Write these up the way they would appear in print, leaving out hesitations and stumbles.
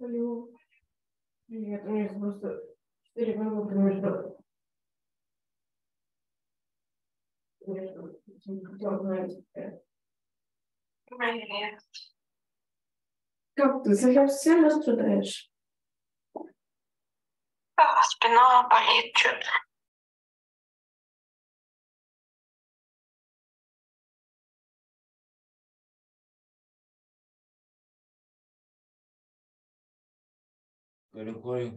Алло. Привет, у меня просто 4 минуты между Привет. Как ты? Совсем страдаешь? Да, спина болит что-то. Григорий,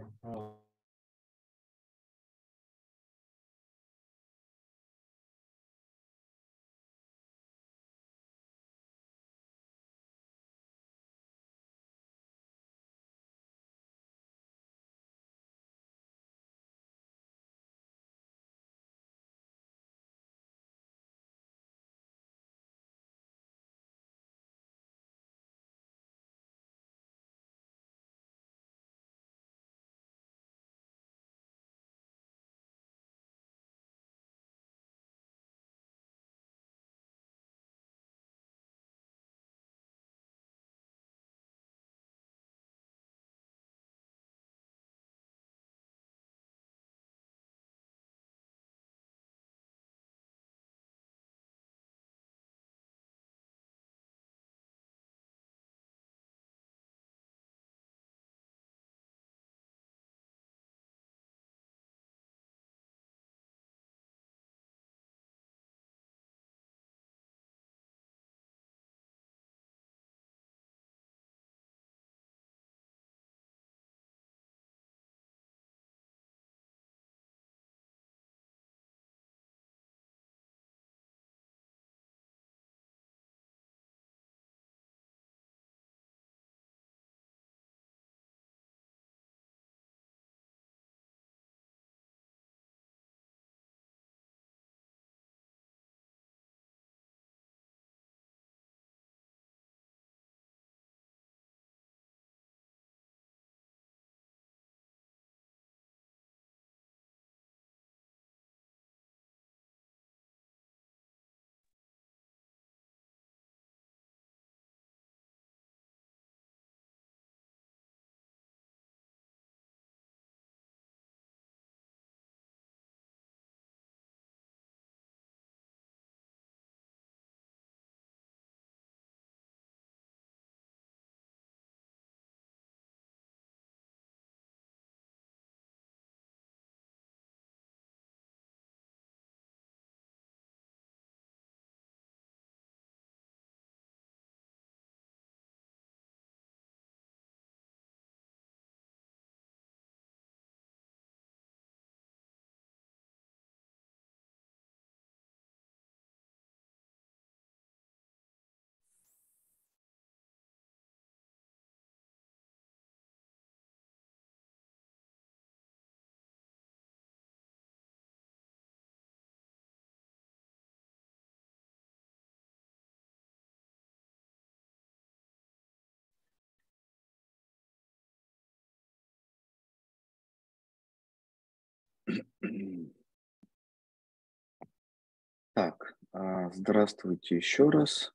Так, здравствуйте еще раз.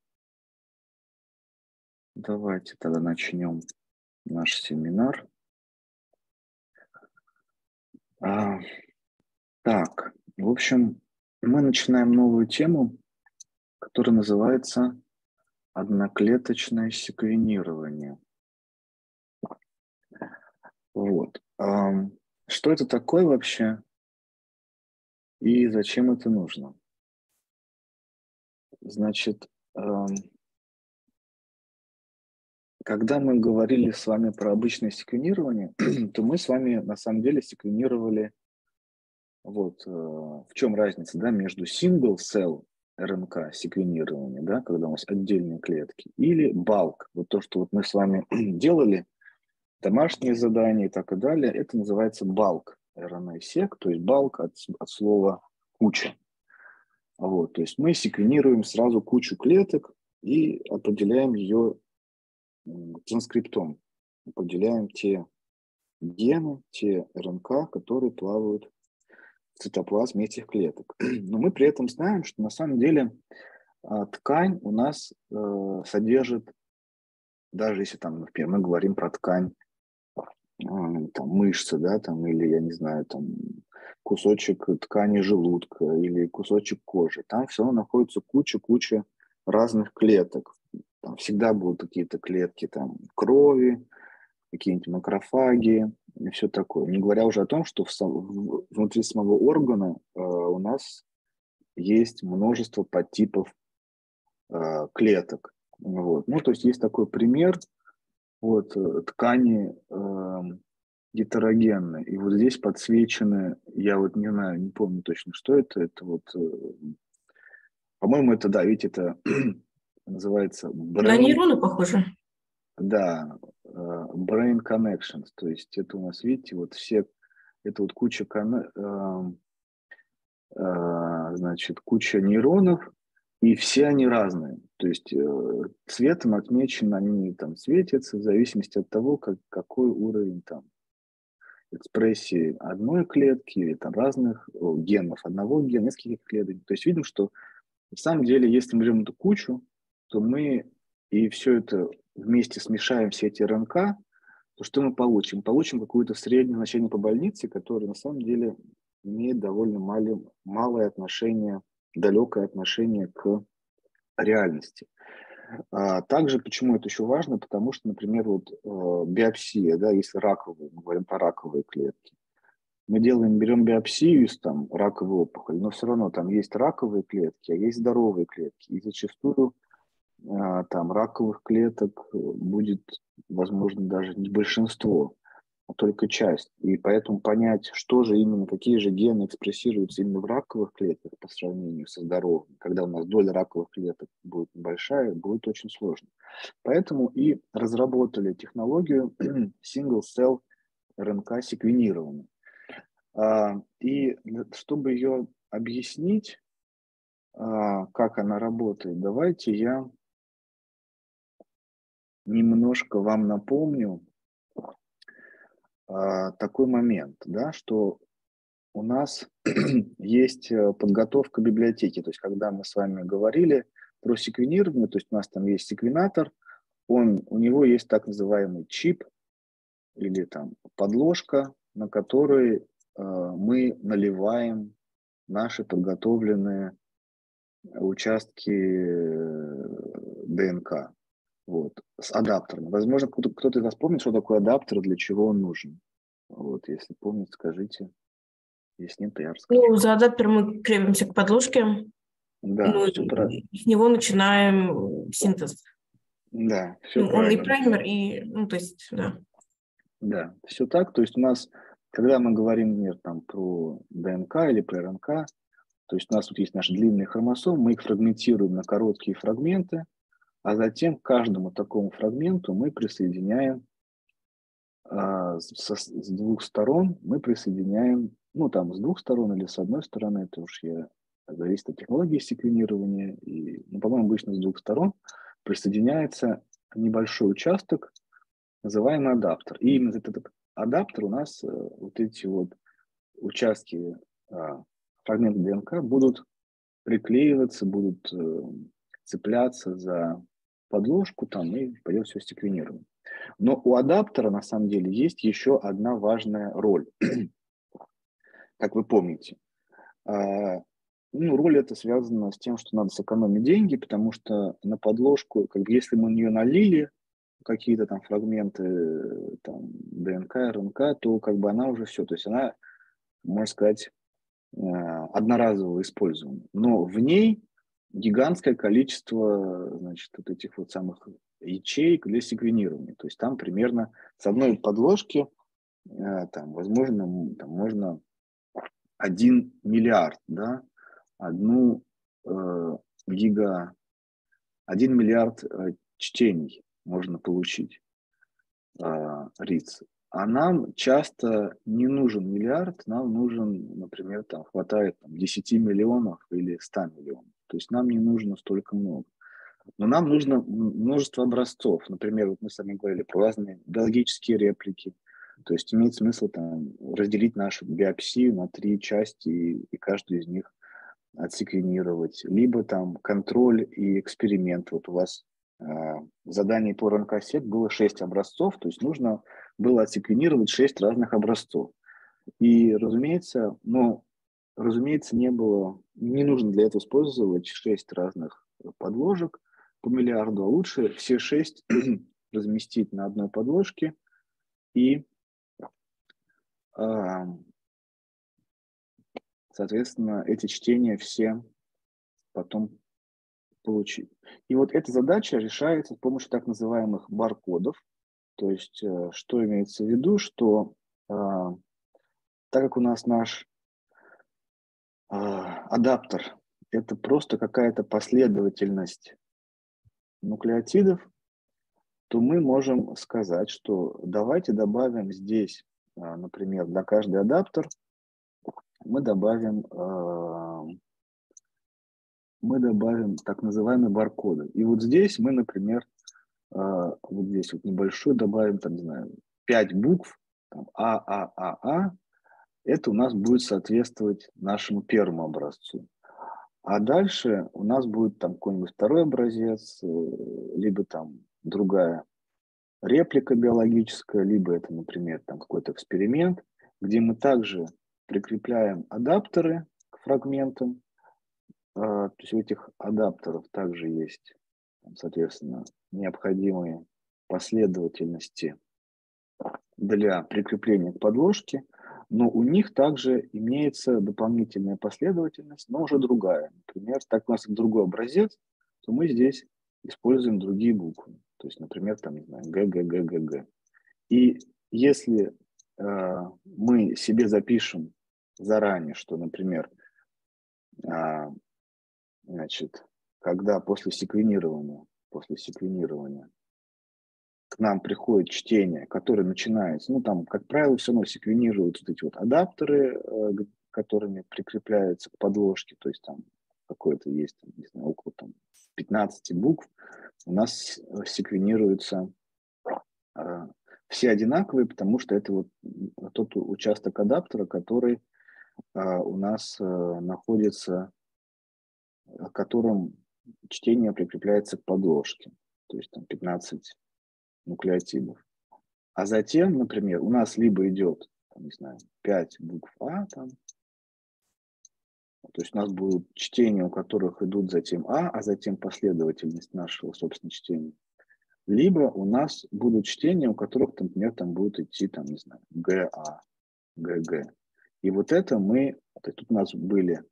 Давайте тогда начнем наш семинар. Так, в общем, мы начинаем новую тему, которая называется одноклеточное секвенирование. Вот. Что это такое вообще и зачем это нужно? Значит, когда мы говорили с вами про обычное секвенирование, то мы с вами на самом деле секвенировали, вот в чем разница, да, между single-cell РНК секвенирование, да, когда у нас отдельные клетки, или bulk, вот то, что вот мы с вами делали, домашние задания и так и далее, это называется bulk RNA-сек, то есть bulk от слова куча. Вот, то есть мы секвенируем сразу кучу клеток и определяем ее транскриптом, определяем те гены, те РНК, которые плавают в цитоплазме этих клеток. Но мы при этом знаем, что на самом деле ткань у нас содержит, даже если там, например, мы говорим про ткань там, мышцы, да, там, или, я не знаю, там, кусочек ткани желудка или кусочек кожи. Там все равно находится куча разных клеток. Там всегда будут какие-то клетки там, крови, какие-нибудь макрофаги и все такое. Не говоря уже о том, что внутри самого органа у нас есть множество подтипов клеток. Вот. Ну, то есть есть такой пример вот, ткани гетерогенные. И вот здесь подсвечены, я вот не знаю, не помню точно, что это. Это вот, по-моему, это, да, видите, это называется На brain, нейроны похоже. да, brain connections. То есть это у нас, видите, вот все, это вот куча, значит, куча нейронов, и все они разные. То есть цветом отмечены, они там светятся в зависимости от того, какой уровень там экспрессии одной клетки или там разных генов, одного гена, нескольких клеток. То есть видим, что на самом деле, если мы берем эту кучу, то мы и все это вместе смешаем, все эти РНК, то что мы получим? Получим какое-то среднее значение по больнице, которое на самом деле имеет довольно малое отношение, далекое отношение к реальности. Также почему это еще важно? Потому что, например, вот биопсия, да, если раковые, мы говорим про раковые клетки, мы берем биопсию из там раковой опухоли, но все равно там есть раковые клетки, а есть здоровые клетки. И зачастую там раковых клеток будет, возможно, даже не большинство, а только часть. И поэтому понять, что же именно, какие же гены экспрессируются именно в раковых клетках по сравнению со здоровыми, когда у нас доля раковых клеток будет небольшая, будет очень сложно. Поэтому и разработали технологию single-cell РНК-секвенирования. И чтобы ее объяснить, как она работает, давайте я немножко вам напомню такой момент, да, что у нас есть подготовка библиотеки. То есть, когда мы с вами говорили про секвенирование, то есть у нас там есть секвенатор, у него есть так называемый чип или там подложка, на которой мы наливаем наши подготовленные участки ДНК. Вот, с адаптером. Возможно, кто-то из вас помнит, что такое адаптер, для чего он нужен. Вот, если помнит, скажите. Если нет, то я расскажу. Ну, за адаптер мы крепимся к подложке, Да, ну, все правильно. и с него начинаем синтез. Да, все Ну, он и правильно. праймер, и, ну, то есть, да. Да, все так. То есть у нас, когда мы говорим, например, там, про ДНК или про РНК, то есть у нас тут есть наши длинные хромосомы, мы их фрагментируем на короткие фрагменты, а затем к каждому такому фрагменту мы присоединяем с двух сторон, мы присоединяем, ну там с двух сторон или с одной стороны, это уж зависит от технологии секвенирования, и, ну, по-моему, обычно с двух сторон присоединяется небольшой участок, называемый адаптер. И именно этот адаптер у нас, вот эти вот участки фрагмента ДНК будут приклеиваться, будут цепляться за подложку там, и пойдет все секвенирование. Но у адаптера на самом деле есть еще одна важная роль. Как вы помните, ну, роль эта связана с тем, что надо сэкономить деньги, потому что на подложку, как бы, если мы на нее налили какие-то там фрагменты там, ДНК, РНК, то как бы она уже все, то есть она, можно сказать, одноразового использования. Но в ней гигантское количество, значит, вот этих вот самых ячеек для секвенирования. То есть там примерно с одной подложки там, возможно, там можно 1 миллиард, да, 1 миллиард чтений можно получить риц. А нам часто не нужен миллиард, нам нужен, например, там хватает 10 миллионов или 100 миллионов. То есть нам не нужно столько много. Но нам нужно множество образцов. Например, вот мы с вами говорили про разные биологические реплики. То есть имеет смысл там разделить нашу биопсию на 3 части и каждую из них отсеквенировать. Либо там контроль и эксперимент. Вот у вас в задании по РНК-сет было 6 образцов, то есть нужно было отсеквенировать 6 разных образцов. И, разумеется, не нужно для этого использовать 6 разных подложек по миллиарду, а лучше все 6 разместить на одной подложке и, соответственно, эти чтения все потом получить. И вот эта задача решается с помощью так называемых баркодов. То есть, что имеется в виду, что так как у нас наш адаптер – это просто какая-то последовательность нуклеотидов, то мы можем сказать, что давайте добавим здесь, например, для каждый адаптер мы добавим так называемые баркоды. И вот здесь мы, например, вот здесь вот небольшой добавим, там, не знаю, 5 букв, там, А. Это у нас будет соответствовать нашему первому образцу. А дальше у нас будет там какой-нибудь второй образец, либо там другая реплика биологическая, либо это, например, там какой-то эксперимент, где мы также прикрепляем адаптеры к фрагментам. То есть у этих адаптеров также есть, соответственно, необходимые последовательности для прикрепления к подложке, но у них также имеется дополнительная последовательность, но уже другая. Например, так у нас другой образец, то мы здесь используем другие буквы. То есть, например, там, не знаю, ГГГГГ. И если мы себе запишем заранее, что, например, значит, когда после секвенирования к нам приходит чтение, которое начинается, ну, там, как правило, все равно секвенируют вот эти вот адаптеры, которыми прикрепляются к подложке, то есть там какое-то есть, не знаю, около там 15 букв, у нас секвенируются все одинаковые, потому что это вот тот участок адаптера, который у нас находится, которым чтение прикрепляется к подложке, то есть там 15 нуклеотидов. А затем, например, у нас либо идет, там, не знаю, 5 букв А, там, то есть у нас будут чтения, у которых идут затем а затем последовательность нашего, собственно, чтения. Либо у нас будут чтения, у которых, например, там будет идти, там, не знаю, ГА, ГГ. И вот это тут у нас были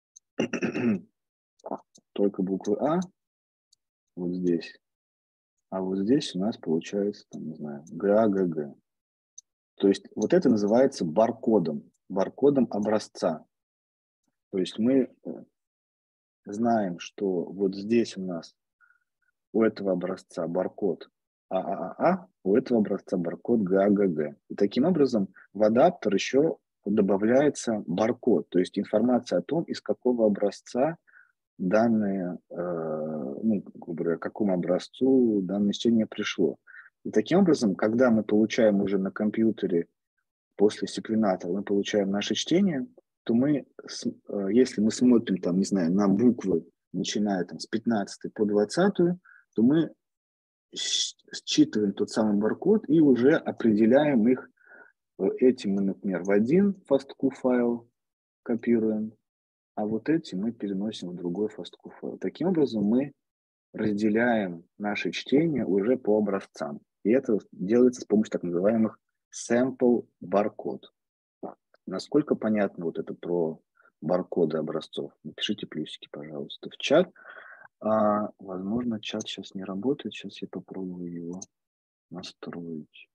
только буквы А, вот здесь. А вот здесь у нас получается, там, не знаю, ГА, ГГ. То есть вот это называется баркодом образца. То есть мы знаем, что вот здесь у нас у этого образца баркод ААА, у этого образца баркод ГАГГ. И таким образом в адаптер еще добавляется баркод, то есть информация о том, из какого образца данное, грубо говоря, к какому образцу данное чтение пришло. И таким образом, когда мы получаем уже на компьютере после секвенатора, мы получаем наше чтение, то мы, если мы смотрим там, не знаю, на буквы, начиная там с 15 по 20, то мы считываем тот самый баркод и уже определяем их. Эти мы, например, в один FASTQ файл копируем, а вот эти мы переносим в другой FASTQ файл. Таким образом мы разделяем наше чтение уже по образцам. И это делается с помощью так называемых sample баркод. Насколько понятно вот это про баркоды образцов? Напишите плюсики, пожалуйста, в чат. Возможно, чат сейчас не работает. Сейчас я попробую его настроить.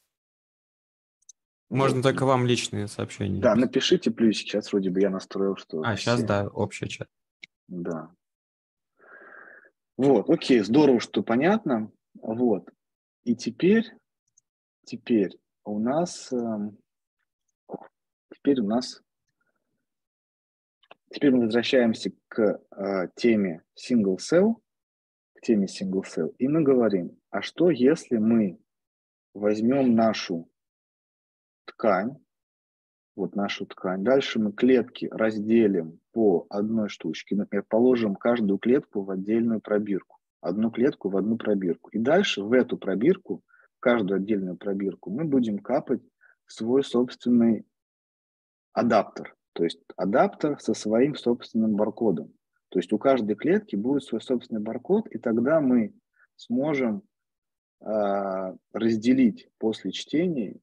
Можно вот. только вам личные сообщения. Да, напишите плюсики. Сейчас вроде бы я настроил, что сейчас, все. да, общий чат. Да. Вот, окей, здорово, что понятно. Вот. И теперь у нас Теперь мы возвращаемся к теме single cell, и мы говорим, а что если мы возьмем нашу ткань, дальше мы клетки разделим по одной штучке, например, положим каждую клетку в отдельную пробирку, одну клетку в одну пробирку, и дальше в эту пробирку каждую отдельную пробирку мы будем капать свой собственный адаптер. То есть адаптер со своим собственным баркодом. То есть у каждой клетки будет свой собственный баркод, и тогда мы сможем разделить после чтения,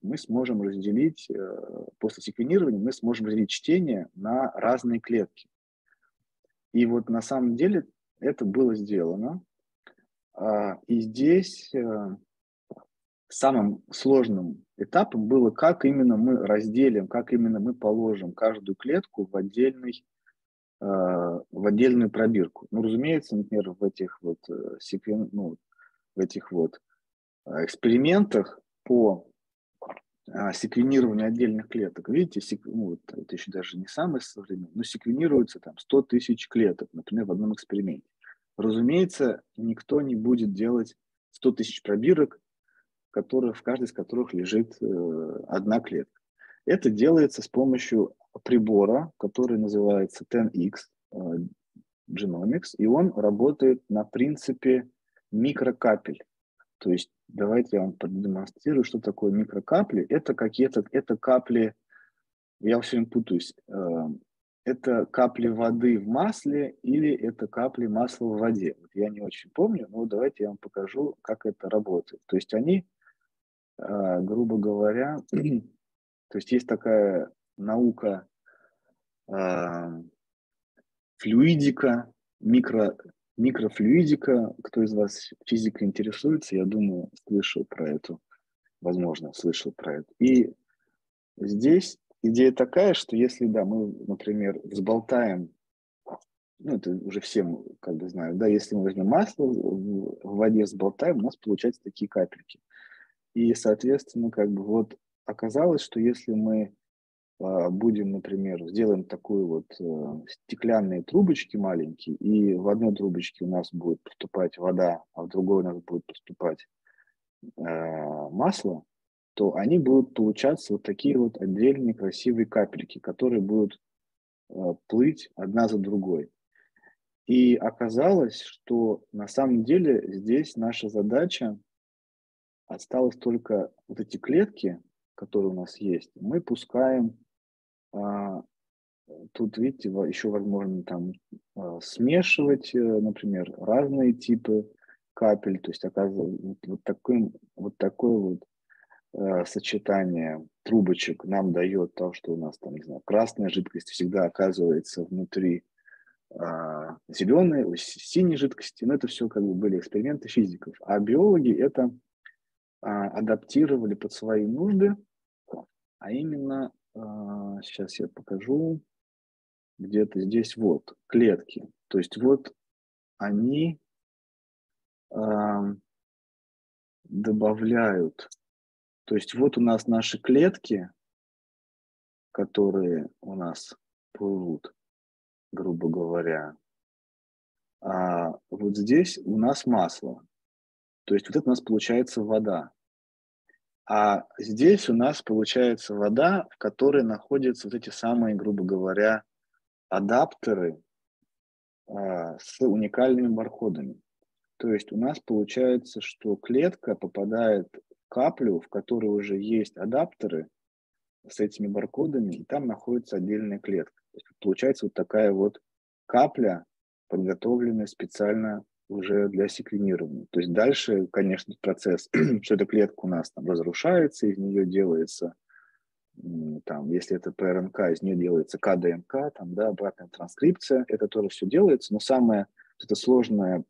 после секвенирования мы сможем разделить чтение на разные клетки. И вот на самом деле это было сделано. И здесь самым сложным этапом было, как именно мы разделим, как именно мы положим каждую клетку в отдельную пробирку. Ну, разумеется, например, в этих экспериментах по секвенированию отдельных клеток, видите, это еще даже не самый современный, но секвенируется там 100 тысяч клеток, например, в одном эксперименте. Разумеется, никто не будет делать 100 тысяч пробирок, в каждой из которых лежит одна клетка. Это делается с помощью прибора, который называется 10X Genomics, и он работает на принципе микрокапель. То есть давайте я вам продемонстрирую, что такое микрокапли. Это капли, я все время путаюсь, это капли воды в масле или это капли масла в воде. Вот я не очень помню, но давайте я вам покажу, как это работает. То есть они, грубо говоря, то есть есть такая наука флюидика, микрофлюидика. Кто из вас физикой интересуется, я думаю, слышал про это. И здесь идея такая, что если, мы, например, взболтаем, это уже всем как бы знают, если мы возьмем масло, в воде взболтаем, у нас получаются такие капельки. И, соответственно, оказалось, что если мы будем, например, сделаем такую стеклянные трубочки маленькие, и в одной трубочке у нас будет поступать вода, а в другой у нас будет поступать масло, то они будут получаться вот такие вот отдельные красивые капельки, которые будут плыть одна за другой. И оказалось, что на самом деле здесь наша задача осталась только вот эти клетки, которые у нас есть, мы пускаем. Тут, видите, еще возможно там смешивать, например, разные типы капель. То есть, оказывается, вот такое сочетание трубочек нам дает то, что у нас там, не знаю, красная жидкость всегда оказывается внутри зеленой, синей жидкости. Но это все были эксперименты физиков. А биологи это адаптировали под свои нужды, а именно, сейчас я покажу, где-то здесь клетки. То есть они добавляют, то есть у нас наши клетки, которые у нас плывут, грубо говоря, а вот здесь у нас масло. То есть это у нас получается вода. А здесь у нас получается вода, в которой находятся эти самые, грубо говоря, адаптеры с уникальными баркодами. То есть у нас получается, что клетка попадает в каплю, в которой уже есть адаптеры с этими баркодами, и там находится отдельная клетка. То есть получается такая капля, подготовленная специально уже для секвенирования. То есть дальше, конечно, процесс, что эта клетка у нас там разрушается, из нее делается, если это ПРНК, из нее делается КДНК, обратная транскрипция, это тоже все делается, но самое сложное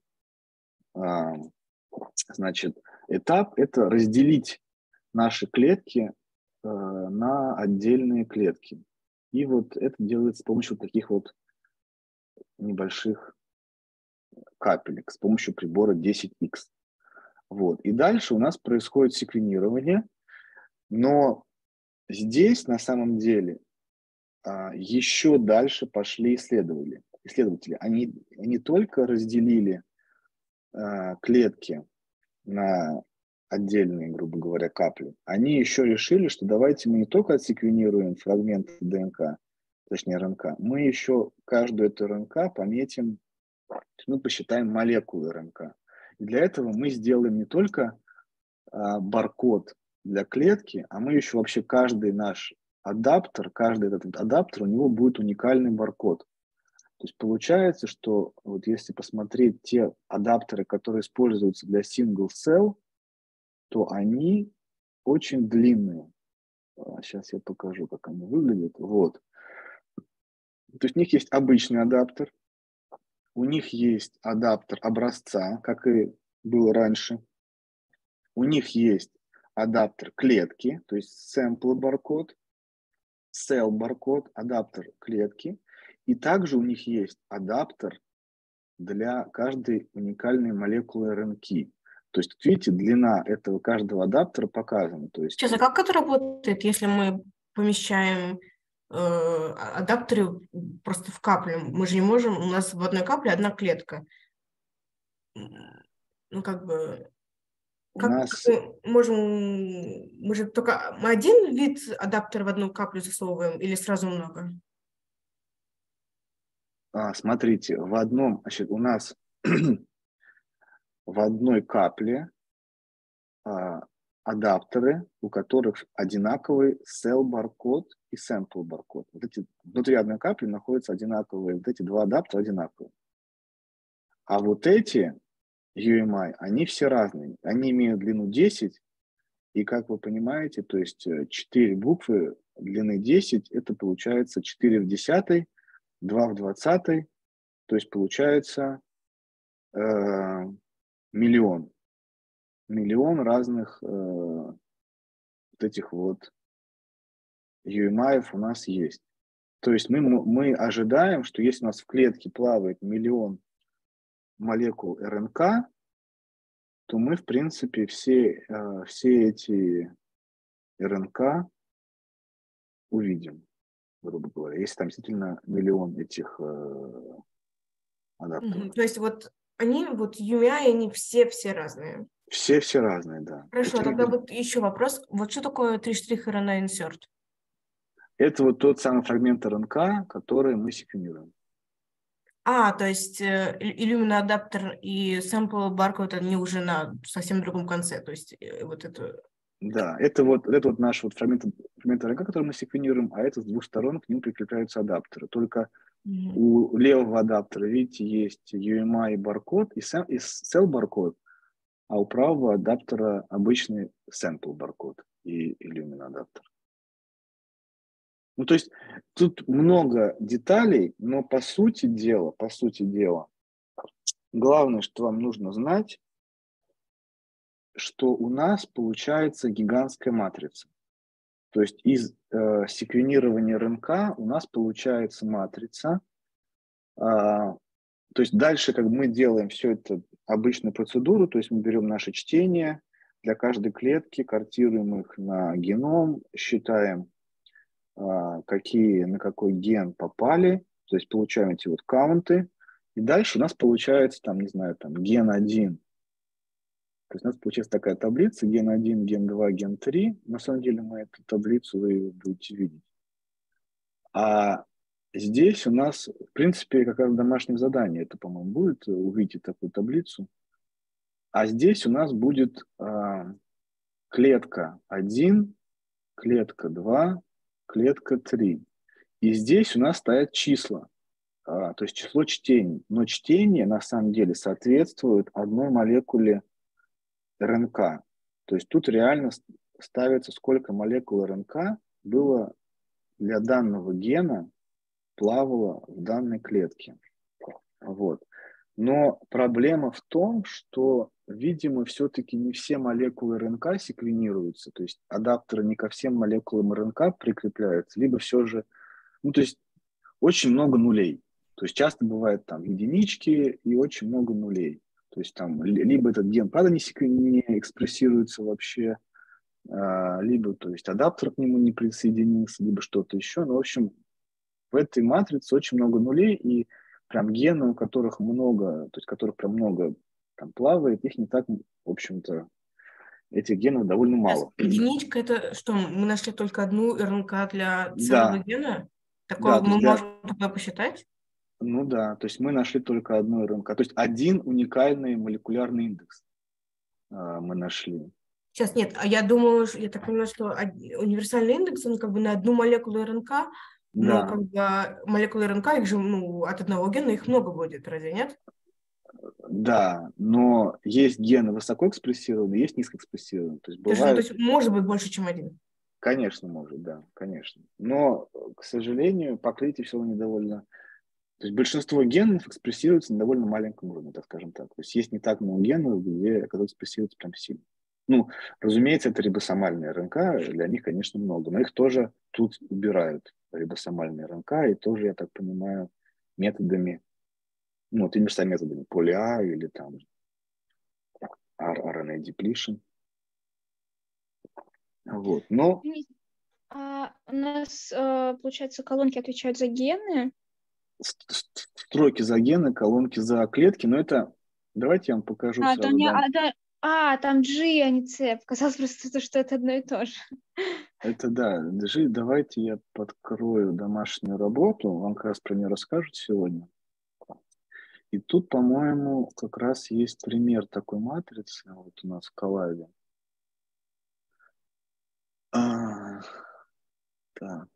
этап – это разделить наши клетки на отдельные клетки. И это делается с помощью таких небольших капелек, с помощью прибора 10X. И дальше у нас происходит секвенирование, но здесь на самом деле еще дальше пошли исследователи. Они не только разделили клетки на отдельные, грубо говоря, капли, они еще решили, что давайте мы не только отсеквенируем фрагменты ДНК, точнее РНК, мы еще каждую эту РНК пометим, мы посчитаем молекулы РНК. И для этого мы сделаем не только баркод для клетки, а мы еще вообще каждый наш адаптер, каждый этот адаптер, у него будет уникальный баркод. То есть получается, что вот если посмотреть те адаптеры, которые используются для single cell, то они очень длинные. Сейчас я покажу, как они выглядят. Вот. То есть у них есть обычный адаптер, у них есть адаптер образца, как и было раньше. У них есть адаптер клетки, то есть sample баркод, cell баркод, адаптер клетки. И также у них есть адаптер для каждой уникальной молекулы РНК. То есть, видите, длина этого каждого адаптера показана. То есть, Сейчас, а как это работает, если мы помещаем адаптеры просто в каплю? Мы же не можем, у нас в одной капле одна клетка. Ну, как бы, у как нас, мы можем, мы же только мы один вид адаптера в одну каплю засовываем или сразу много? смотрите, значит, у нас в одной капле адаптеры, у которых одинаковый cell баркод и sample баркод. Вот эти, внутри одной капли находятся одинаковые, вот эти два адаптера одинаковые. А вот эти UMI, они все разные. Они имеют длину 10, и как вы понимаете, то есть 4 буквы длины 10, это получается 4 в 10, 2 в 20, то есть получается миллион разных вот этих вот UMI у нас есть. То есть мы ожидаем, что если у нас в клетке плавает миллион молекул РНК, то мы, в принципе, все эти РНК увидим, грубо говоря, если там действительно миллион этих адаптеров. То есть вот они, вот UMI, они все разные. Все разные, да. Хорошо, тогда вот еще вопрос. Вот что такое 3' RNA insert? Это вот тот самый фрагмент РНК, который мы секвенируем. То есть Illumina адаптер и sample barcode, они уже на совсем другом конце. То есть вот это... Да, это вот наш вот фрагмент РНК, который мы секвенируем, а это с двух сторон к нему прикрепляются адаптеры. Только у левого адаптера, видите, есть UMI баркод и cell баркод, а у правого адаптера обычный sample баркод и Illumina адаптер. Ну, то есть тут много деталей, но по сути дела, главное, что вам нужно знать, что у нас получается гигантская матрица. То есть из секвенирования РНК у нас получается матрица. То есть дальше, как мы делаем все это обычную процедуру, то есть мы берем наше чтение для каждой клетки, картируем их на геном, считаем, на какой ген попали, то есть получаем эти вот каунты, и дальше у нас получается, там, не знаю, там ген 1. То есть у нас получается такая таблица, ген 1, ген 2, ген 3. На самом деле мы эту таблицу вы будете видеть. А здесь у нас, в принципе, как раз домашнее задание, это, по-моему, будет, увидеть такую таблицу. А здесь у нас будет клетка 1, клетка 2, клетка 3. И здесь у нас стоят числа, то есть число чтений. Но чтение на самом деле соответствует одной молекуле РНК. То есть тут реально ставится, сколько молекул РНК было для данного гена плавало в данной клетке. Вот. Но проблема в том, что, видимо, все-таки не все молекулы РНК секвенируются, то есть адаптеры не ко всем молекулам РНК прикрепляются, либо все же, ну, то есть очень много нулей. То есть часто бывает там единички и очень много нулей. То есть там либо этот ген, правда, не экспрессируется вообще, либо, то есть адаптер к нему не присоединился, либо что-то еще. Но, в общем, в этой матрице очень много нулей, и прям гены, у которых много, то есть которых прям много там плавает, их не так, в общем-то, этих генов довольно мало. Единичка — это что, мы нашли только одну РНК для целого гена? Такое мы можем такое посчитать? Ну да, то есть мы нашли только одну РНК. То есть один уникальный молекулярный индекс мы нашли. Сейчас нет, а я думаю, я так понимаю, что универсальный индекс, он как бы на одну молекулу РНК, но Да, как бы молекулы РНК, их же, ну, от одного гена их много будет, разве нет? да, но есть гены высокоэкспрессированные, есть низкоэкспрессированные. То есть То есть, ну, то бывают, есть может быть больше, чем один. конечно, может, да, конечно. Но, к сожалению, покрытие все равно недовольно. То есть большинство генов экспрессируется на довольно маленьком уровне, так скажем так. То есть есть не так много генов, которые экспрессируются прям сильно. Ну, разумеется, это рибосомальная РНК, для них, конечно, много, но их тоже тут убирают, рибосомальные РНК, и тоже, я так понимаю, методами, ну, вот теми же самыми методами полиа или там RNA depletion. Вот. Но Извините, у нас, получается, колонки отвечают за гены. строки за гены, колонки за клетки, но это, давайте я вам покажу Там сразу, не, да. там G, а не C. Показалось просто, что это одно и то же. Это да, давайте я подкрою домашнюю работу, вам как раз про нее расскажут сегодня. И тут, по-моему, как раз есть пример такой матрицы, вот у нас в коллайде. Так.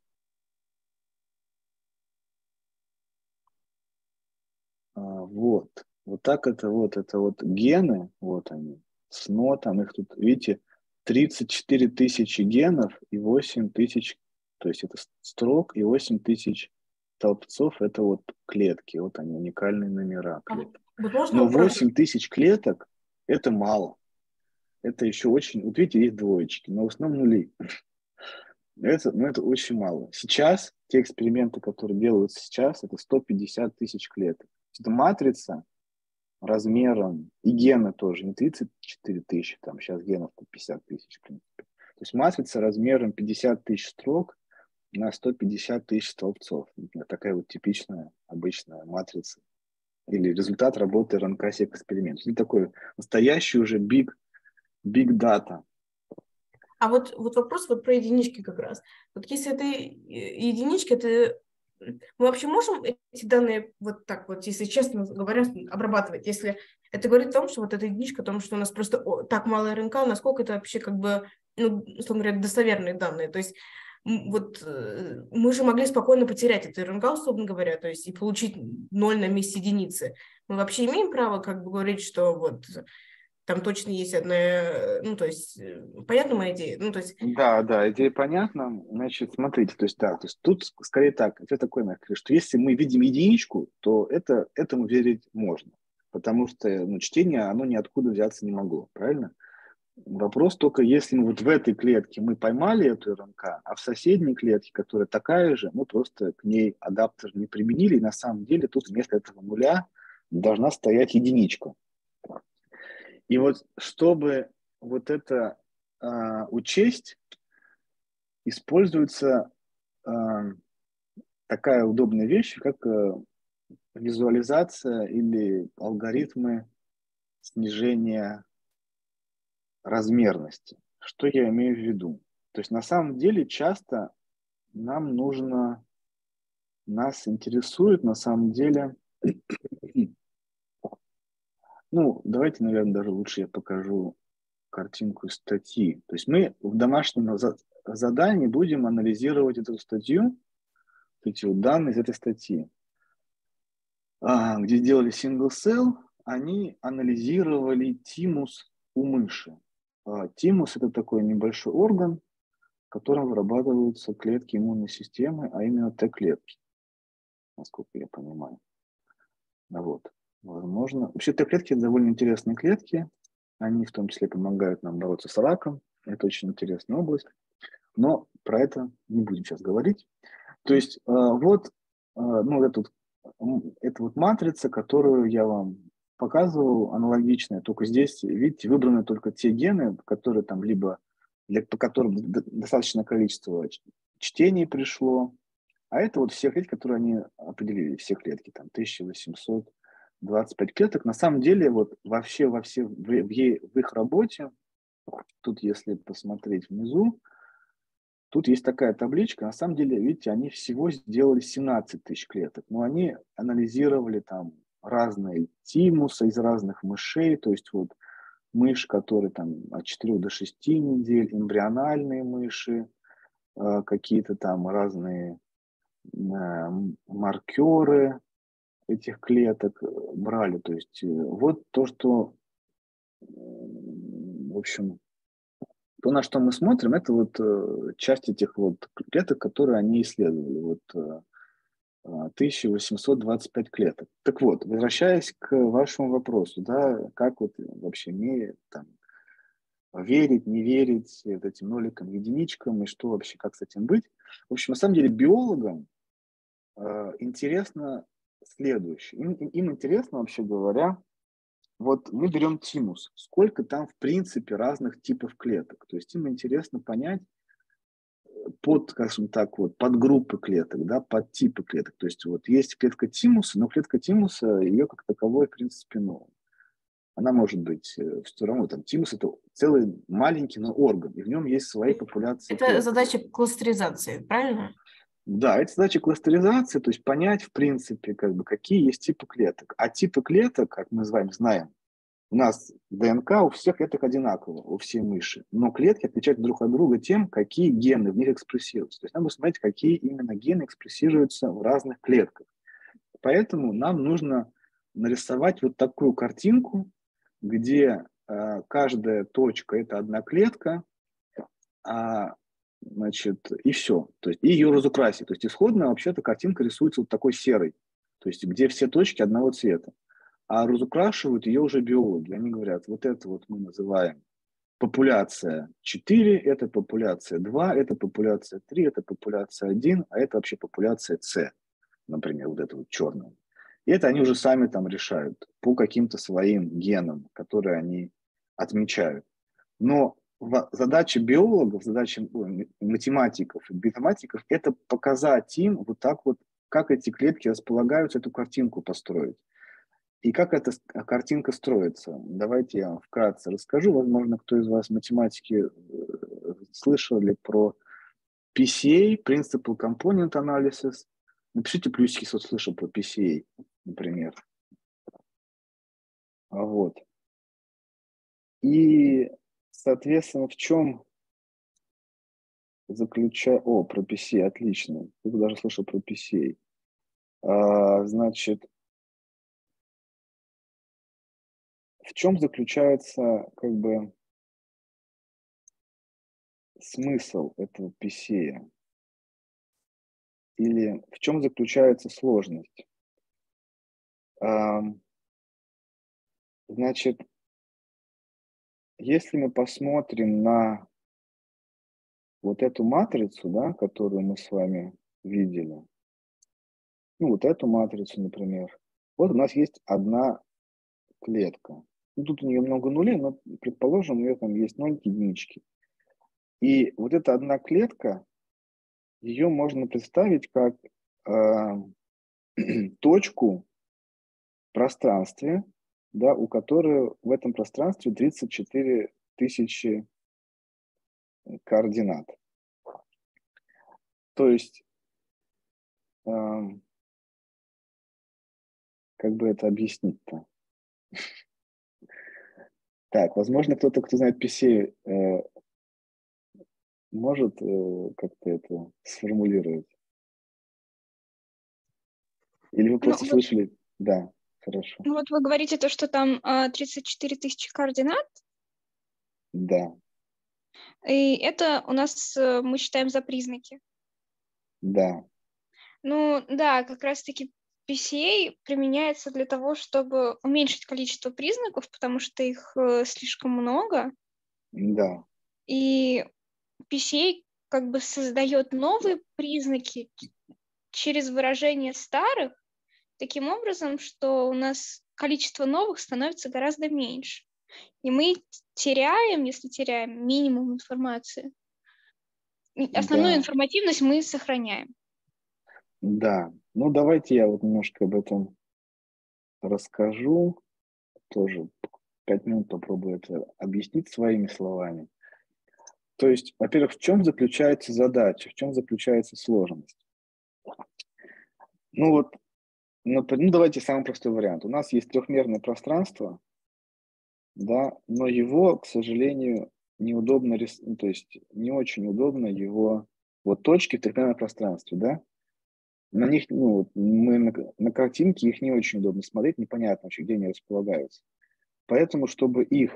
Вот. Вот так это вот гены, вот они, СНО, там их тут, видите, 34 тысячи генов и 8 тысяч, то есть это строк, и 8 тысяч столбцов, это вот клетки, вот они, уникальные номера клеток. Вот можно Но вопрос? 8 тысяч клеток – это мало. Это еще очень, вот видите, есть двоечки, но в основном нули. Это очень мало. Сейчас те эксперименты, которые делаются сейчас, это 150 тысяч клеток. Это матрица размером, и гены тоже, не 34 тысячи, там сейчас генов 50 тысяч, в принципе. То есть матрица размером 50 тысяч строк на 150 тысяч столбцов. Например, такая вот типичная, обычная матрица. Или результат работы РНК-сек эксперимента. Это такой настоящий уже big data. А вот вопрос вот про единички как раз. Вот если это единички, это мы вообще можем эти данные вот так вот, если честно говоря, обрабатывать? Если это говорит о том, что вот эта единичка, о том, что у нас просто так мало РНК, насколько это вообще как бы, ну, условно говоря, достоверные данные. То есть вот мы же могли спокойно потерять это РНК, условно говоря, то есть и получить 0 на месте единицы. Мы вообще имеем право как бы говорить, что вот там точно есть одна, ну, то есть, понятна моя идея? Ну, то есть... Да, идея понятна. Значит, смотрите, то есть, да, то есть тут скорее так, ответ такой, что если мы видим единичку, то этому верить можно, потому что чтение, оно ниоткуда взяться не могло, правильно? Вопрос только, если мы вот в этой клетке мы поймали эту РНК, а в соседней клетке, которая такая же, мы просто к ней адаптер не применили, и на самом деле тут вместо этого нуля должна стоять единичка. И вот чтобы вот это учесть, используется такая удобная вещь, как визуализация или алгоритмы снижения размерности. Что я имею в виду? То есть на самом деле часто нас интересует на самом деле, давайте, наверное, даже лучше я покажу картинку из статьи. То есть мы в домашнем задании будем анализировать эту статью, эти вот данные из этой статьи, где делали single cell, они анализировали тимус у мыши. Тимус – это такой небольшой орган, в котором вырабатываются клетки иммунной системы, а именно Т-клетки, насколько я понимаю. Вот. Возможно. Вообще Т-клетки – довольно интересные клетки. Они в том числе помогают нам бороться с раком. Это очень интересная область. Но про это не будем сейчас говорить. То есть это вот матрица, которую я вам показывал, аналогичная, только здесь, видите, выбраны только те гены, которые там по которым достаточное количество чтений пришло, а это вот все клетки, которые они определили, все клетки, там 1825 клеток. На самом деле, вот вообще в их работе, тут если посмотреть внизу, тут есть такая табличка, на самом деле, видите, они всего сделали 17 тысяч клеток, но они анализировали там разные тимусы из разных мышей, то есть вот мышь, которые там от 4 до 6 недель, эмбриональные мыши, какие-то там разные маркеры этих клеток брали. То есть вот то, что, в общем, то, на что мы смотрим, это вот часть этих вот клеток, которые они исследовали. Вот 1825 клеток. Так вот, возвращаясь к вашему вопросу, да, как вот вообще мне там верить, не верить этим ноликам, единичкам, и что вообще, как с этим быть. В общем, на самом деле биологам интересно следующее. Им интересно, вообще говоря, вот мы берем тимус, сколько там в принципе разных типов клеток. То есть им интересно понять под, скажем так, вот, подгруппы клеток, да, под типы клеток. То есть вот есть клетка тимуса, но клетка тимуса, ее как таковой, в принципе, ну, она может быть все равно, там, тимус – это целый маленький, но орган, и в нем есть свои популяции Это клеток. задача кластеризации, правильно? Да, это задача кластеризации, то есть понять, в принципе, как бы, какие есть типы клеток. А типы клеток, как мы с вами знаем, у нас ДНК у всех клеток одинаково, у всей мыши, но клетки отличаются друг от друга тем, какие гены в них экспрессируются. То есть надо смотреть, какие именно гены экспрессируются в разных клетках. Поэтому нам нужно нарисовать вот такую картинку, где каждая точка – это одна клетка, значит, и все. То есть, и ее разукрасить. То есть исходно вообще-то картинка рисуется вот такой серой, то есть где все точки одного цвета. А разукрашивают ее уже биологи. Они говорят, вот это вот мы называем популяция 4, это популяция 2, это популяция 3, это популяция 1, а это вообще популяция С, например, вот это вот черное. И это они уже сами там решают по каким-то своим генам, которые они отмечают. Но задача биологов, задача математиков и биоматематиков – это показать им вот так вот, как эти клетки располагаются, эту картинку построить. И как эта картинка строится? Давайте я вам вкратце расскажу. Возможно, кто из вас математики слышали про PCA, Principal Component Analysis. Напишите плюсики, кто слышал про PCA, например. Вот. И, соответственно, в чем заключается... О, про PCA, отлично. Кто даже слышал про PCA. Значит, в чем заключается как бы смысл этого PCA? Или в чем заключается сложность? Значит, если мы посмотрим на вот эту матрицу, да, которую мы с вами видели, ну, вот эту матрицу, например, вот у нас есть одна клетка. Ну, тут у нее много нулей, но, предположим, у нее там есть нолики, единички. И вот эта одна клетка, ее можно представить как точку в пространстве, да, у которой в этом пространстве 34 тысячи координат. То есть, как бы это объяснить-то? Так, возможно, кто-то, кто знает PCA, может как-то это сформулировать? Или вы просто слышали? Да, хорошо. Вот вы говорите то, что там 34 тысячи координат, Да, и это у нас мы считаем за признаки. да, Ну да, как раз-таки PCA применяется для того, чтобы уменьшить количество признаков, потому что их слишком много, да, и PCA как бы создает новые признаки через выражение старых, таким образом, что у нас количество новых становится гораздо меньше. И мы теряем, если теряем минимум информации, основную да, информативность мы сохраняем. да. Ну, давайте я вот немножко об этом расскажу. Тоже 5 минут попробую это объяснить своими словами. То есть, во-первых, в чем заключается задача, в чем заключается сложность? Ну вот, ну, давайте самый простой вариант. У нас есть трехмерное пространство, да, но его, к сожалению, неудобно, ну, то есть не очень удобно его, вот точки в трехмерном пространстве, да, на них, ну, вот мы на картинке их не очень удобно смотреть, непонятно вообще, где они располагаются. Поэтому, чтобы их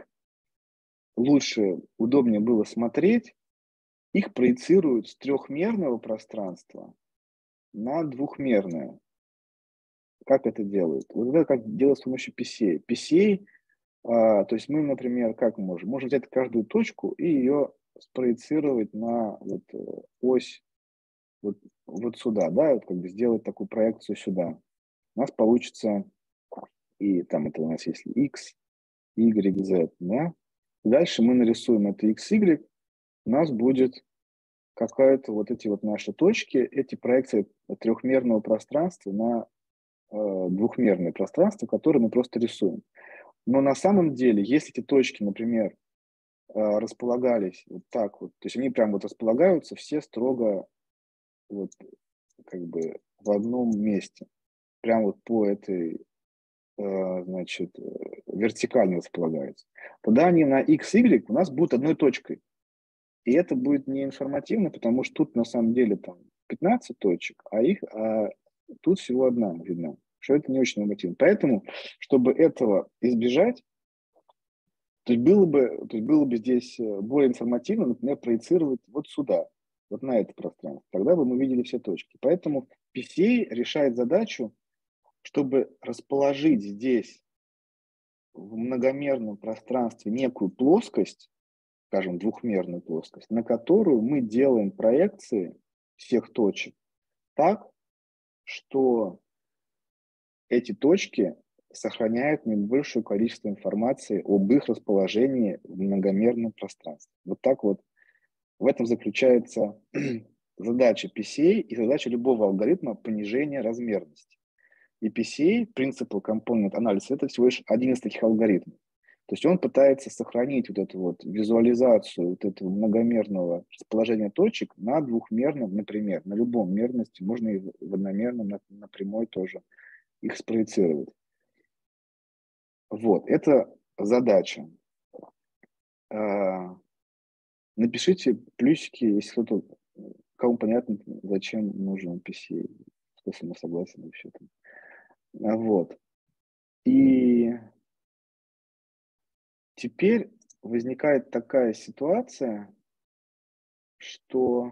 лучше, удобнее было смотреть, их проецируют с трехмерного пространства на двухмерное. Как это делают? Вот это как делать с помощью PCA. PCA, то есть мы, например, как можем? Можем взять каждую точку и ее спроецировать на вот, ось вот сюда, да, вот как бы сделать такую проекцию сюда. У нас получится, и там это у нас есть x, y, z, да. Дальше мы нарисуем это x, y, у нас будет какая-то вот эти вот наши точки, эти проекции трехмерного пространства на двухмерное пространство, которое мы просто рисуем. Но на самом деле, если эти точки, например, располагались вот так вот, то есть они прям вот располагаются все строго вот как бы в одном месте, прям вот по этой, значит, вертикально располагаются, тогда они на x, y у нас будут одной точкой. И это будет не информативно, потому что тут на самом деле там 15 точек, а тут всего одна видна, что это не очень информативно. Поэтому, чтобы этого избежать, то есть было бы здесь более информативно, например, проецировать вот сюда, вот на это пространство. Тогда бы мы видели все точки. Поэтому PCA решает задачу, чтобы расположить здесь в многомерном пространстве некую плоскость, скажем, двухмерную плоскость, на которую мы делаем проекции всех точек так, что эти точки сохраняют наибольшее количество информации об их расположении в многомерном пространстве. Вот так вот. В этом заключается задача PCA и задача любого алгоритма понижения размерности. И PCA, Principal Component Analysis, это всего лишь один из таких алгоритмов. То есть он пытается сохранить вот эту вот визуализацию вот этого многомерного расположения точек на двухмерном, например, на любом мерности, можно и в одномерном, на прямой тоже их спроецировать. Вот, это задача. Напишите плюсики, если кто-то, кому понятно, зачем нужен PCA, кто со мной согласен вообще там. Вот. И теперь возникает такая ситуация, что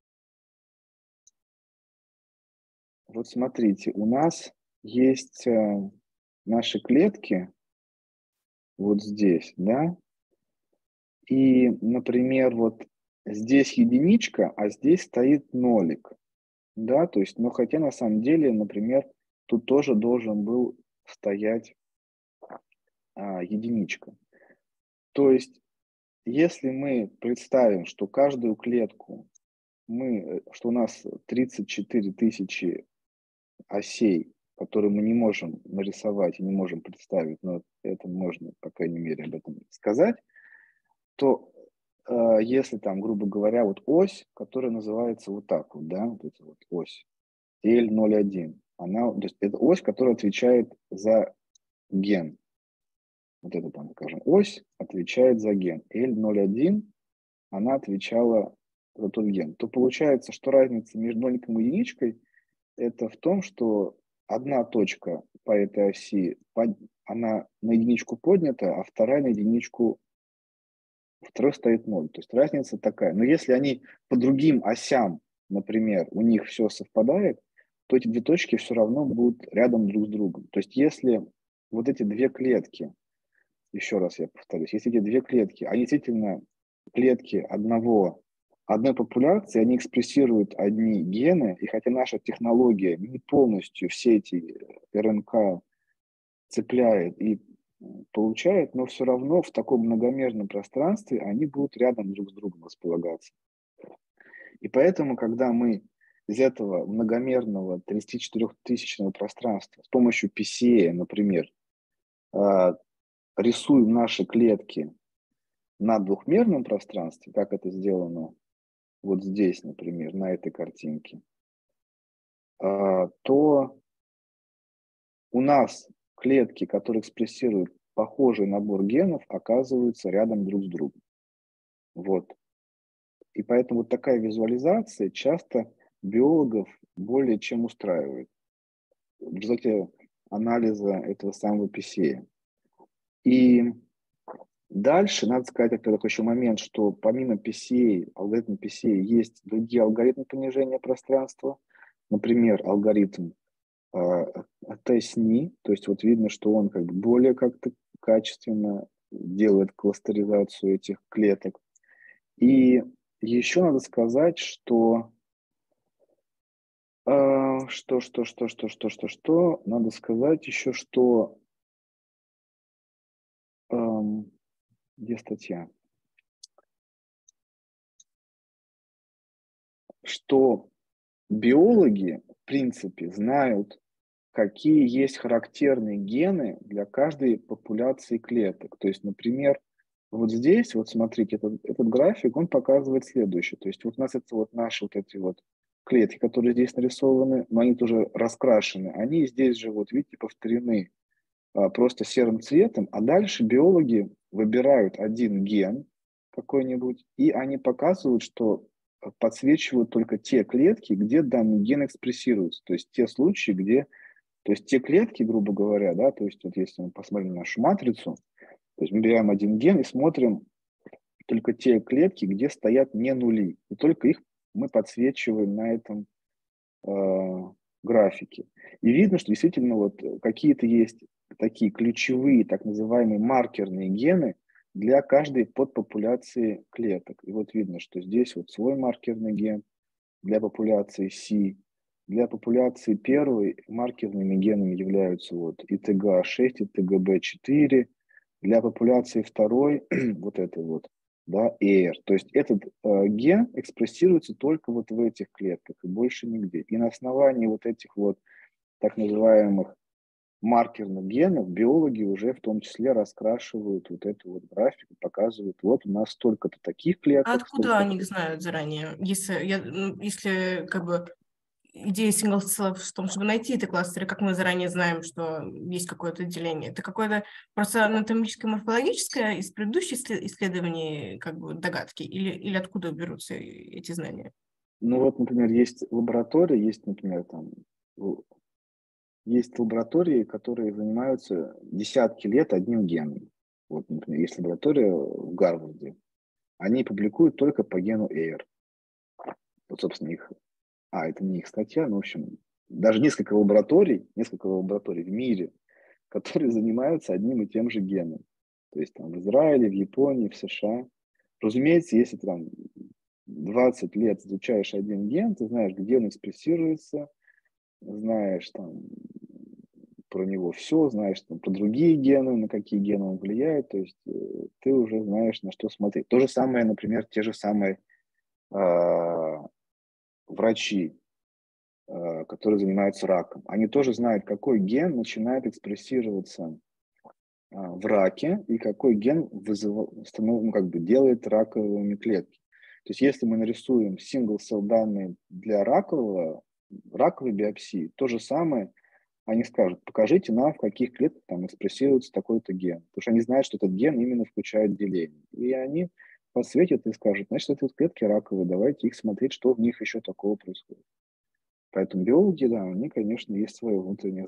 вот смотрите, у нас есть наши клетки вот здесь, да, и, например, вот здесь единичка, а здесь стоит нолик, да, то есть, но хотя на самом деле, например, тут тоже должен был стоять единичка. То есть, если мы представим, что каждую клетку что у нас 34 тысячи осей, которые мы не можем нарисовать и не можем представить, но это можно, по крайней мере, об этом сказать, то если там, грубо говоря, вот ось, которая называется вот так вот, да, вот эта вот ось L01, то есть это ось, которая отвечает за ген. Вот эта там, скажем, ось отвечает за ген. L01, она отвечала за тот ген. То получается, что разница между ноликом и единичкой это в том, что одна точка по этой оси, она на единичку поднята, а вторая на единичку, второй стоит 0. То есть разница такая. Но если они по другим осям, например, у них все совпадает, то эти две точки все равно будут рядом друг с другом. То есть если вот эти две клетки, еще раз я повторюсь, если эти две клетки, они действительно клетки одной популяции, они экспрессируют одни гены, и хотя наша технология не полностью все эти РНК цепляет и получает, но все равно в таком многомерном пространстве они будут рядом друг с другом располагаться. И поэтому, когда мы из этого многомерного 34-тысячного пространства с помощью PCA, например, рисуем наши клетки на двухмерном пространстве, как это сделано вот здесь, например, на этой картинке, то у нас клетки, которые экспрессируют похожий набор генов оказываются рядом друг с другом. Вот. И поэтому вот такая визуализация часто биологов более чем устраивает в результате анализа этого самого PCA. И дальше надо сказать, это такой еще момент, что помимо PCA, алгоритма PCA, есть другие алгоритмы понижения пространства. Например, алгоритм TSNI, то есть вот видно, что он как бы более как-то качественно делает кластеризацию этих клеток. И еще надо сказать, что надо сказать еще, что где статья? Что биологи, в принципе, знают, какие есть характерные гены для каждой популяции клеток. То есть, например, вот здесь, вот смотрите, этот график, он показывает следующее. То есть вот у нас это вот наши вот эти вот клетки, которые здесь нарисованы, но они тоже раскрашены, они здесь же, вот видите, повторены просто серым цветом, а дальше биологи выбирают один ген какой-нибудь, и они показывают, что подсвечивают только те клетки, где данный ген экспрессируется, то есть те случаи, где, то есть те клетки, грубо говоря, да, то есть вот если мы посмотрим на нашу матрицу, то есть мы берем один ген и смотрим только те клетки, где стоят не нули, и только их мы подсвечиваем на этом графике. И видно, что действительно вот какие-то есть такие ключевые, так называемые маркерные гены для каждой подпопуляции клеток. И вот видно, что здесь вот свой маркерный ген для популяции C. Для популяции первой маркерными генами являются вот и ТГА6, и ТГБ4. Для популяции второй вот это вот, да, AIR. То есть этот ген экспрессируется только вот в этих клетках и больше нигде. И на основании вот этих вот так называемых маркерных генов биологи уже в том числе раскрашивают вот эту вот графику, показывают, вот у нас столько-то таких А клеток, откуда столько-то. они их знают заранее? Если как бы идея сингл-селов в том, чтобы найти эти кластеры, как мы заранее знаем, что есть какое-то деление? Это какое-то просто анатомическое, морфологическое из предыдущих исследований как бы догадки? Или откуда берутся эти знания? Ну вот, например, есть лаборатории, есть, например, там, есть лаборатории, которые занимаются десятки лет одним геном. Вот, например, есть лаборатория в Гарварде. Они публикуют только по гену AIR. Вот, собственно, их... это не их статья, но, в общем, даже несколько лабораторий в мире, которые занимаются одним и тем же геном. То есть там в Израиле, в Японии, в США. Разумеется, если ты там 20 лет изучаешь один ген, ты знаешь, где он экспрессируется, знаешь там про него все, знаешь там про другие гены, на какие гены он влияет, то есть ты уже знаешь, на что смотреть. То же самое, например, те же самые врачи, которые занимаются раком. Они тоже знают, какой ген начинает экспрессироваться в раке и какой ген делает раковыми клетки. То есть если мы нарисуем single-cell данные для раковой биопсии, то же самое они скажут, покажите нам, в каких клетках там экспрессируется такой-то ген. Потому что они знают, что этот ген именно включает деление. И они подсветят и скажут, значит, это вот клетки раковые, давайте их смотреть, что в них еще такого происходит. Поэтому биологи, да, они, конечно, есть свое внутреннее.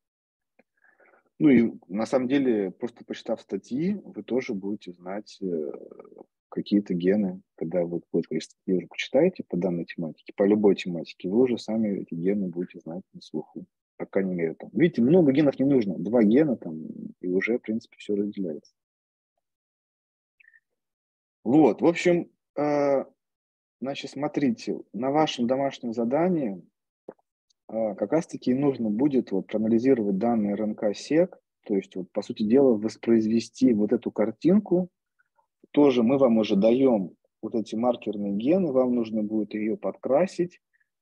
Ну и на самом деле, просто почитав статьи, вы тоже будете знать какие-то гены, когда вы какое-то количество статей уже почитаете по данной тематике, по любой тематике, вы уже сами эти гены будете знать на слуху. По крайней мере, там. Видите, много генов не нужно. 2 гена там, и уже, в принципе, все разделяется. Вот, в общем, значит, смотрите, на вашем домашнем задании как раз-таки нужно будет вот проанализировать данные РНК-сек, то есть, вот, по сути дела, воспроизвести вот эту картинку. Тоже мы вам уже даем вот эти маркерные гены, вам нужно будет ее подкрасить.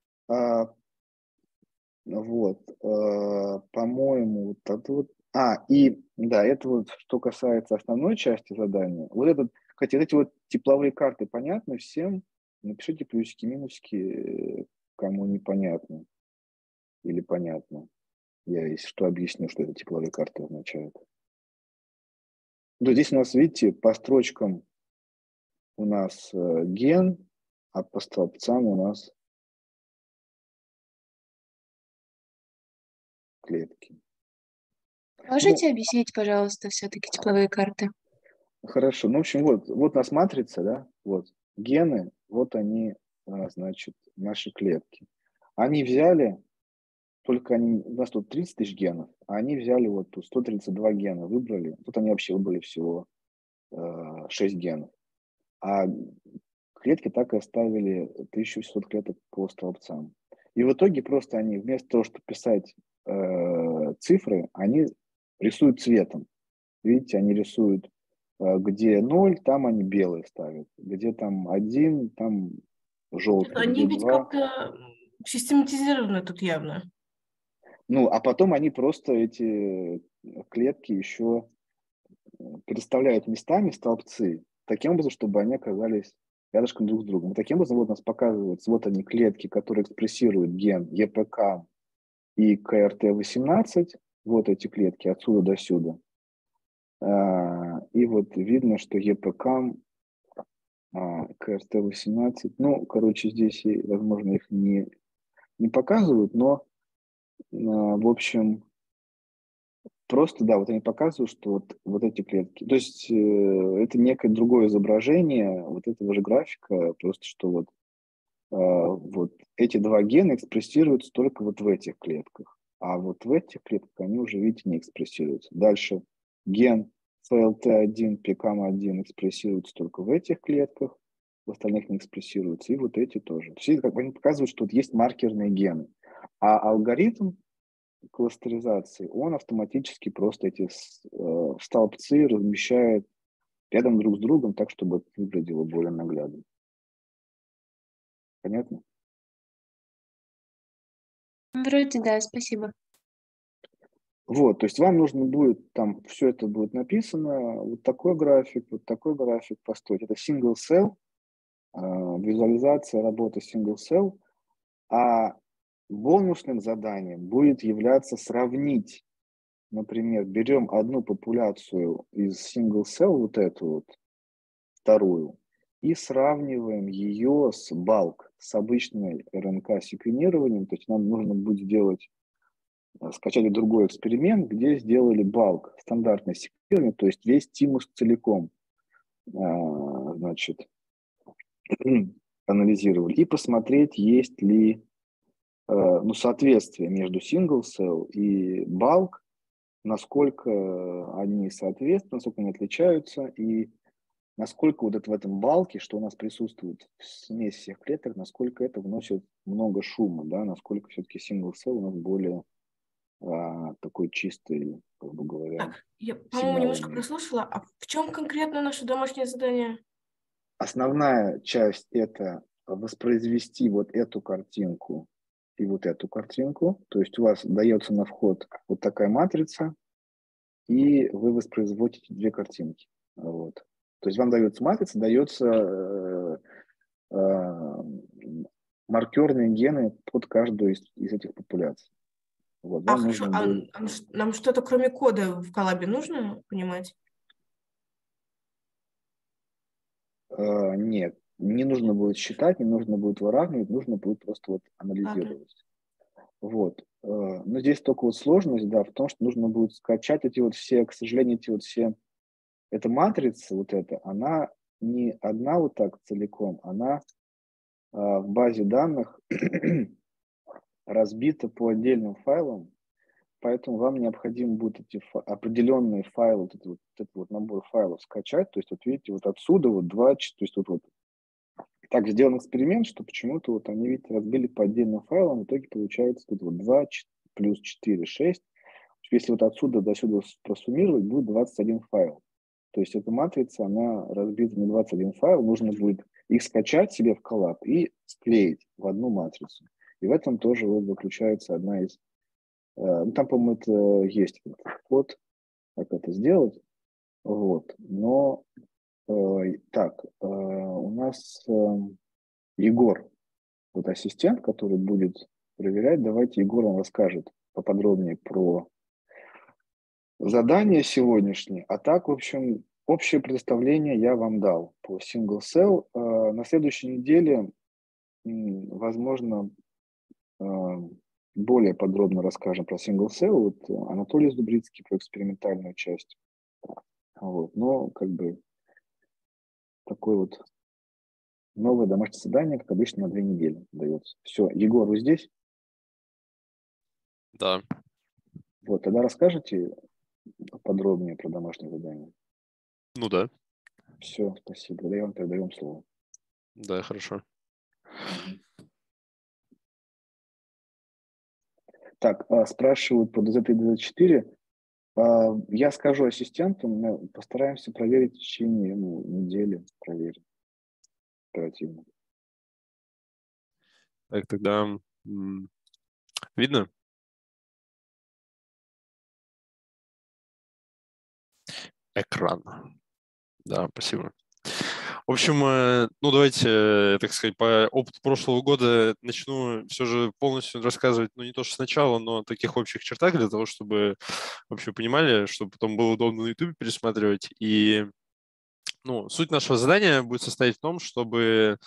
Вот, по-моему, вот это вот. И да, это вот что касается основной части задания. Вот этот, кстати, эти вот тепловые карты понятны всем? Напишите плюсики, минусики, кому непонятно или понятно. Я, если что, объясню, что это тепловые карты означают. То здесь у нас, видите, по строчкам у нас ген, а по столбцам у нас клетки. Можете объяснить, пожалуйста, все-таки тепловые карты? Хорошо. Ну, в общем, вот у нас матрица, да, вот гены, вот они, значит, наши клетки. Они взяли, только они, у нас тут 30 тысяч генов, а они взяли вот тут 132 гена, выбрали. Тут они вообще выбрали всего 6 генов. А клетки так и оставили 1800 клеток по столбцам. И в итоге просто они вместо того, чтобы писать цифры, они рисуют цветом. Видите, они рисуют, где 0, там они белые ставят. Где там 1, там желтый. Они Где ведь 2. как-то систематизированы тут явно. Ну, а потом они просто эти клетки еще переставляют местами столбцы, таким образом, чтобы они оказались рядышком друг с другом. И таким образом вот у нас показываются, вот они клетки, которые экспрессируют ген ЕПК и КРТ-18, вот эти клетки отсюда до сюда. И вот видно, что ЕПК, КРТ-18, ну, короче, здесь, возможно, их не показывают, но, в общем, просто, да, вот они показывают, что вот эти клетки, то есть это некое другое изображение вот этого же графика, просто что вот эти два гена экспрессируются только вот в этих клетках, а вот в этих клетках они уже, видите, не экспрессируются. Дальше ген CLT1, PKM1 экспрессируется только в этих клетках, в остальных не экспрессируются, и вот эти тоже. То есть как бы они показывают, что вот есть маркерные гены. А алгоритм кластеризации, он автоматически просто эти столбцы размещает рядом друг с другом так, чтобы это выглядело более наглядно. Понятно? Вроде да, спасибо. Вот, то есть вам нужно будет, там все это будет написано, вот такой график построить. Это single cell, визуализация работы single cell, а бонусным заданием будет являться сравнить, например, берем одну популяцию из single cell, вот эту вот, вторую, и сравниваем ее с bulk, с обычной РНК-секвенированием, то есть нам нужно будет сделать скачали другой эксперимент, где сделали bulk, стандартное секвенирование, то есть весь тимус целиком, значит, анализировали, и посмотреть, есть ли соответствие между single cell и bulk, насколько они соответствуют, насколько они отличаются, и насколько вот это в этом балке, что у нас присутствует в смеси всех клеток, насколько это вносит много шума, да, насколько все-таки single cell у нас более такой чистый, как бы говоря, Так, я, по-моему, немножко имеет. прослушала. А в чем конкретно наше домашнее задание? Основная часть – это воспроизвести вот эту картинку и вот эту картинку. То есть у вас дается на вход вот такая матрица, и вы воспроизводите две картинки. Вот. То есть вам дается матрица, дается маркерные гены под каждую из этих популяций. Вот, вам Хорошо. нужно будет... Нам что-то кроме кода в коллабе нужно понимать? Нет, не нужно будет считать, не нужно будет выравнивать, нужно будет просто вот анализировать. Вот. Но здесь только вот сложность, да, в том, что нужно будет скачать эти вот все, к сожалению, эти вот все, эта матрица вот эта, она не одна вот так целиком, она в базе данных разбита по отдельным файлам, поэтому вам необходимо будет эти определенные файлы, вот этот вот набор файлов скачать, то есть вот видите, вот отсюда вот то есть вот так сделан эксперимент, что почему-то вот они, видите, разбили по отдельным файлам, в итоге получается тут вот 2 плюс 4, 6. Если вот отсюда до сюда просуммировать, будет 21 файл. То есть эта матрица, она разбита на 21 файл, нужно будет их скачать себе в коллаб и склеить в одну матрицу. И в этом тоже вот заключается одна из... там, по-моему, это есть код, как это сделать. Вот. Но так, у нас Егор, вот ассистент, который будет проверять. Давайте Егор вам расскажет поподробнее про задание сегодняшнее. А так, в общем, общее представление я вам дал по single cell. На следующей неделе, возможно, более подробно расскажем про single cell. Вот Анатолий Зубрицкий про экспериментальную часть. Вот. Но как бы такое вот новое домашнее задание, как обычно, на 2 недели дается. Все, Егор, вы здесь? Да. Вот, тогда расскажете подробнее про домашнее задание. Ну да. Все, спасибо. Тогда я вам передаем слово. Да, хорошо. Так, спрашивают по DZ и DZ4. Я скажу ассистентам, мы постараемся проверить в течение недели, проверим оперативно. Так, тогда видно? Экран. Да, спасибо. В общем, ну давайте, так сказать, по опыту прошлого года начну все же полностью рассказывать, ну не то что сначала, но в таких общих чертах, для того, чтобы вообще понимали, чтобы потом было удобно на YouTube пересматривать. И ну, суть нашего задания будет состоять в том, чтобы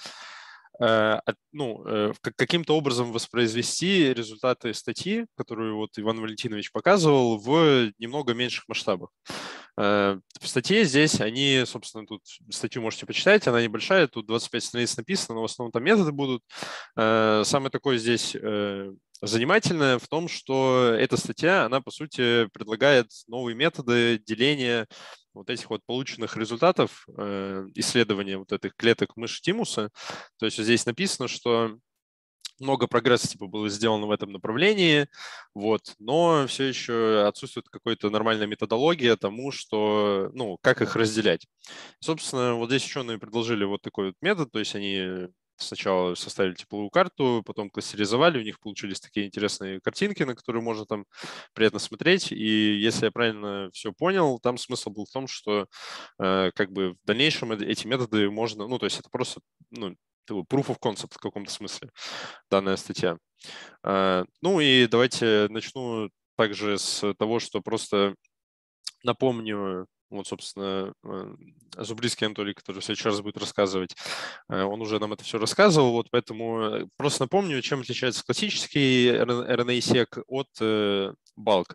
каким-то образом воспроизвести результаты статьи, которую вот Иван Валентинович показывал, в немного меньших масштабах. В статье здесь они, собственно, тут статью можете почитать, она небольшая, тут 25 страниц написано, но в основном там методы будут. Самое такое здесь занимательное в том, что эта статья, она, по сути, предлагает новые методы деления вот этих вот полученных результатов исследования вот этих клеток мыши тимуса. То есть здесь написано, что много прогресса типа было сделано в этом направлении, вот, но все еще отсутствует какая-то нормальная методология тому, что, ну, как их разделять. Собственно, вот здесь ученые предложили вот такой вот метод, то есть они сначала составили тепловую карту, потом кластеризовали, у них получились такие интересные картинки, на которые можно там приятно смотреть. И если я правильно все понял, там смысл был в том, что как бы в дальнейшем эти методы можно, ну, то есть это просто, ну, proof of concept в каком-то смысле, данная статья. Ну и давайте начну также с того, что просто напомню, вот, собственно, Зубрицкий Анатолий, который в следующий раз будет рассказывать, он уже нам это все рассказывал, вот поэтому просто напомню, чем отличается классический RNA-сек от bulk,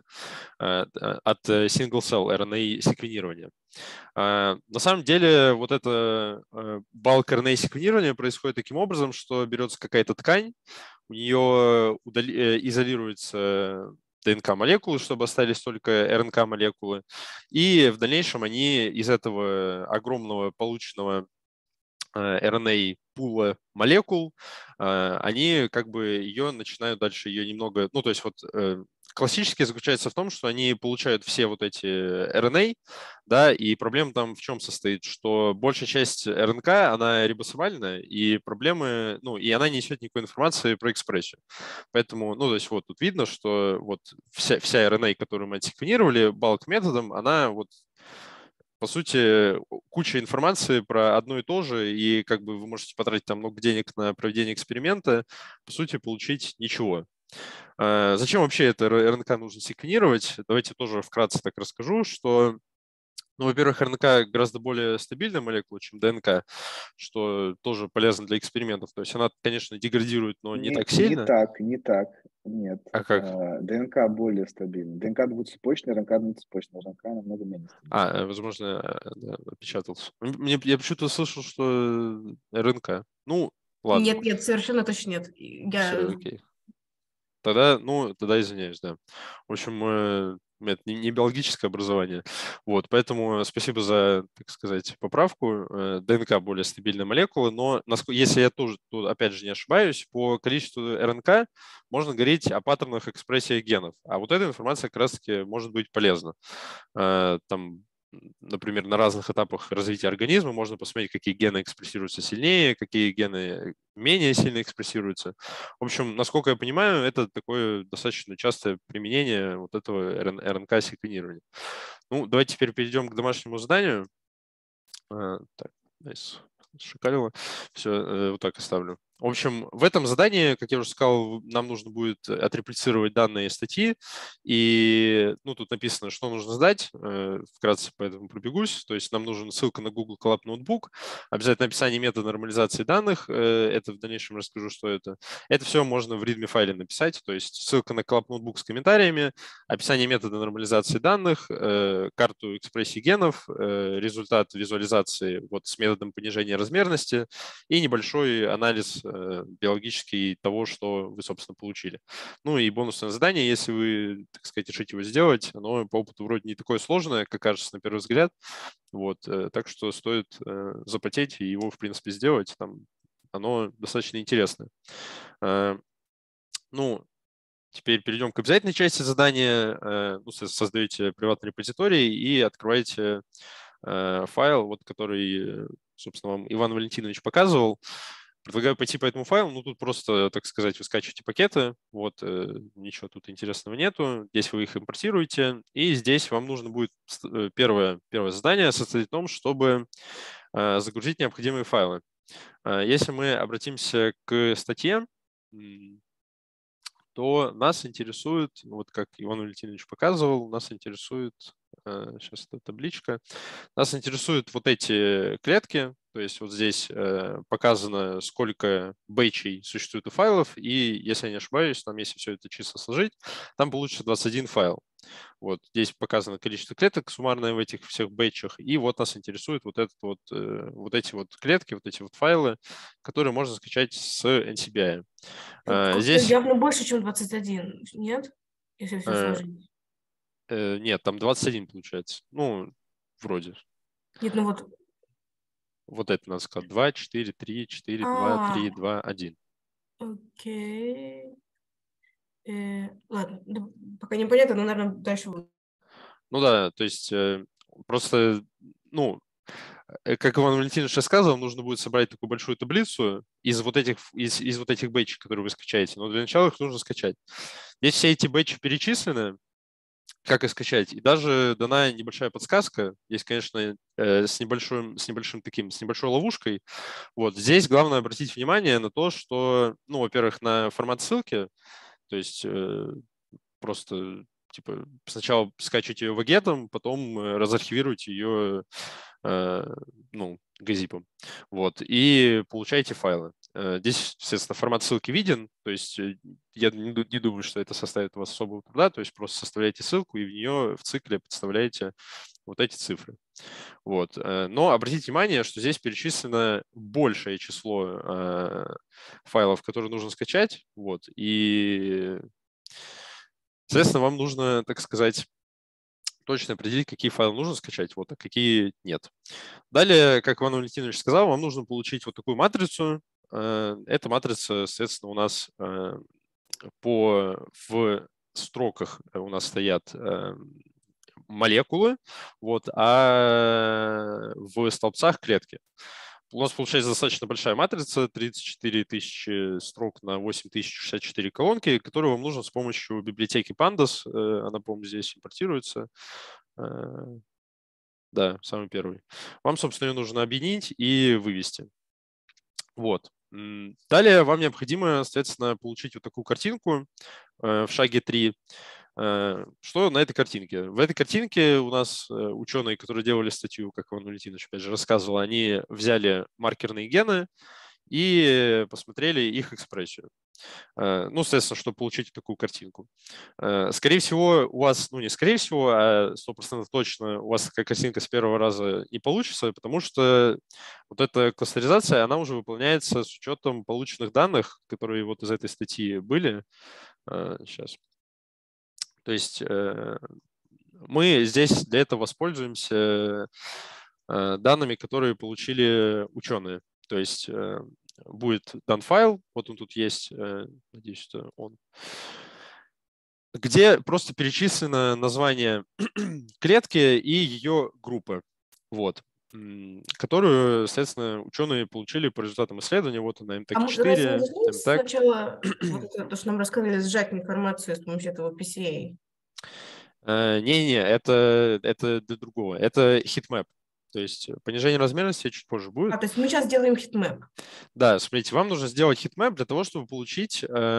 от single-cell RNA-секвенирования. На самом деле вот это bulk RNA-секвенирование происходит таким образом, что берется какая-то ткань, у нее изолируется ДНК-молекулы, чтобы остались только РНК-молекулы. И в дальнейшем они из этого огромного полученного RNA-пула молекул, они как бы ее начинают дальше ее немного... Ну, то есть вот классически заключается в том, что они получают все вот эти RNA, да, и проблема там в чем состоит, что большая часть РНК, она рибосомальная, и проблемы, ну, и она не несет никакой информации про экспрессию. Поэтому, ну, то есть вот тут видно, что вот вся RNA, которую мы отсеквенировали балк-методом, она вот по сути, куча информации про одно и то же, и как бы вы можете потратить там много денег на проведение эксперимента, по сути, получить ничего. Зачем вообще это РНК нужно секвенировать? Давайте тоже вкратце так расскажу, что, ну, во-первых, РНК гораздо более стабильная молекула, чем ДНК, что тоже полезно для экспериментов. То есть она, конечно, деградирует, но не так сильно. Не так, нет. А как? ДНК более стабильна. ДНК двуцепочная, РНК одноцепочная, РНК намного менее стабильна. Возможно, да, опечатался. Я почему-то слышал, что РНК. Ну, ладно. Нет, совершенно точно нет. Все, окей. Тогда извиняюсь, да. В общем, это не биологическое образование. Вот, поэтому спасибо за, так сказать, поправку. ДНК более стабильная молекула, но если я тоже, тут, опять же, не ошибаюсь, по количеству РНК можно говорить о паттернах экспрессии генов. А вот эта информация как раз-таки может быть полезна. Там, например, на разных этапах развития организма можно посмотреть, какие гены экспрессируются сильнее, какие гены менее сильно экспрессируются. В общем, насколько я понимаю, это такое достаточно частое применение вот этого РНК-секвенирования. Ну, давайте теперь перейдем к домашнему заданию. Так, nice. Шикарно. Все, вот так оставлю. В общем, в этом задании, как я уже сказал, нам нужно будет отреплицировать данные статьи, и тут написано, что нужно сдать, вкратце поэтому пробегусь, то есть нам нужна ссылка на Google Colab Notebook, обязательно описание метода нормализации данных, это в дальнейшем расскажу, что это. Это все можно в readme файле написать, то есть ссылка на Colab Notebook с комментариями, описание метода нормализации данных, карту экспрессии генов, результат визуализации вот с методом понижения размерности и небольшой анализ биологический того, что вы, собственно, получили. Ну и бонусное задание, если вы, так сказать, решите его сделать, оно по опыту вроде не такое сложное, как кажется на первый взгляд. Вот, так что стоит запотеть и его, в принципе, сделать. Там оно достаточно интересное. Ну, теперь перейдем к обязательной части задания. Создаете приватный репозиторий и открываете файл, вот, который, собственно, вам Иван Валентинович показывал. Предлагаю пойти по этому файлу. Тут просто, так сказать, вы скачиваете пакеты. Вот, ничего тут интересного нету. Здесь вы их импортируете. И здесь вам нужно будет первое задание состоит в том, чтобы загрузить необходимые файлы. Если мы обратимся к статье, то нас интересует, вот как Иван Валентинович показывал, нас интересует, сейчас эта табличка, нас интересуют вот эти клетки, то есть вот здесь показано, сколько бэчей существует у файлов, и если я не ошибаюсь, там если все это чисто сложить, там получится 21 файл. Вот здесь показано количество клеток суммарное в этих всех бэтчах, и вот нас интересует вот эти вот клетки, вот эти вот файлы, которые можно скачать с NCBI. Здесь явно больше, чем 21, нет? Если все сложить. Нет, там 21 получается. Ну, вроде. Нет, ну вот. Вот это надо сказать. 2, 4, 3, 4, 2, 3, 2, 1. Окей. Ладно, пока непонятно, но, наверное, дальше будет. Ну да, то есть просто, как Иван Валентинович рассказывал, нужно будет собрать такую большую таблицу из вот этих бэтчей, которые вы скачаете. Но для начала их нужно скачать. Здесь все эти бэтчи перечислены, как их скачать. И даже дана небольшая подсказка. Здесь, конечно, с небольшой ловушкой. Вот здесь главное обратить внимание на то, что, во-первых, на формат ссылки, то есть просто типа сначала скачивайте ее вагетом, потом разархивируйте ее газипом. Вот, и получаете файлы. Здесь, естественно, формат ссылки виден, то есть я не думаю, что это составит у вас особого труда, то есть просто составляете ссылку и в нее в цикле подставляете вот эти цифры. Вот. Но обратите внимание, что здесь перечислено большее число файлов, которые нужно скачать, вот, и, соответственно, вам нужно, так сказать, точно определить, какие файлы нужно скачать, вот, а какие нет. Далее, как Иван Валентинович сказал, вам нужно получить вот такую матрицу. Эта матрица, соответственно, у нас в строках у нас стоят молекулы, вот, а в столбцах клетки. У нас получается достаточно большая матрица, 34 тысячи строк на 8064 колонки, которую вам нужно с помощью библиотеки Pandas, она, по-моему, здесь импортируется. Да, самый первый. Вам, собственно, ее нужно объединить и вывести. Вот. Далее вам необходимо, соответственно, получить вот такую картинку в шаге 3. Что на этой картинке? В этой картинке у нас ученые, которые делали статью, как Иван Валентинович опять же рассказывал, они взяли маркерные гены и посмотрели их экспрессию. Соответственно, чтобы получить такую картинку. Скорее всего, у вас, не скорее всего, а 100% точно у вас такая картинка с первого раза не получится, потому что вот эта кластеризация, она уже выполняется с учетом полученных данных, которые вот из этой статьи были. Сейчас. То есть мы здесь для этого воспользуемся данными, которые получили ученые. То есть будет дан файл, вот он тут есть, надеюсь, что он, где просто перечислено название клетки и ее группы, вот, которую, соответственно, ученые получили по результатам исследования. Вот она, МТК-4, МТК. Сначала, вот это, то, что нам рассказали, сжать информацию с помощью этого PCA. Не-не, это для другого. Это heatmap. То есть понижение размерности чуть позже будет. То есть мы сейчас делаем хитмэп. Да, смотрите, вам нужно сделать хитмэп для того, чтобы получить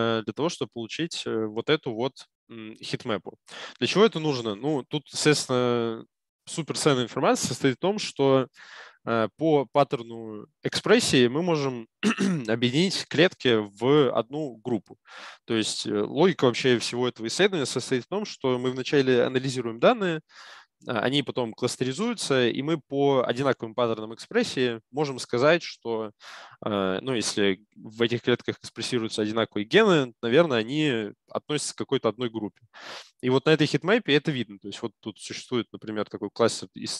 вот эту вот хитмэпу. Для чего это нужно? Ну, тут, естественно, суперценная информация состоит в том, что по паттерну экспрессии мы можем объединить клетки в одну группу. То есть логика вообще всего этого исследования состоит в том, что мы вначале анализируем данные, они потом кластеризуются, и мы по одинаковым паттернам экспрессии можем сказать, что, если в этих клетках экспрессируются одинаковые гены, наверное, они относятся к какой-то одной группе. И вот на этой хитмэпе это видно. То есть вот тут существует, например, такой кластер из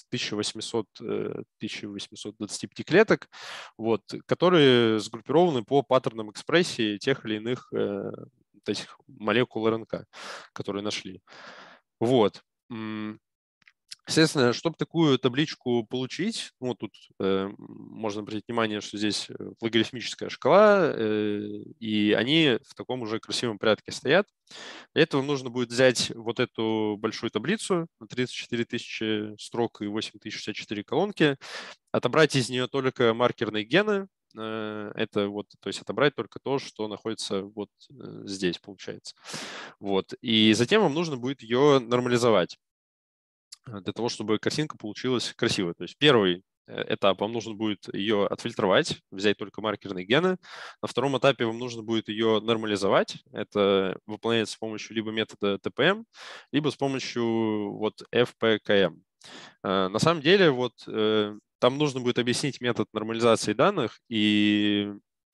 1825 клеток, вот, которые сгруппированы по паттернам экспрессии тех или иных этих молекул РНК, которые нашли. Вот. Естественно, чтобы такую табличку получить, тут можно обратить внимание, что здесь логарифмическая шкала, и они в таком уже красивом порядке стоят. Для этого нужно будет взять вот эту большую таблицу на 34 тысячи строк и 8064 колонки, отобрать из нее только маркерные гены, это вот, то есть отобрать только то, что находится вот здесь, получается. Вот. И затем вам нужно будет ее нормализовать для того, чтобы картинка получилась красивой. То есть первый этап вам нужно будет ее отфильтровать, взять только маркерные гены. На втором этапе вам нужно будет ее нормализовать. Это выполняется с помощью либо метода TPM, либо с помощью вот FPKM. На самом деле вот там нужно будет объяснить метод нормализации данных и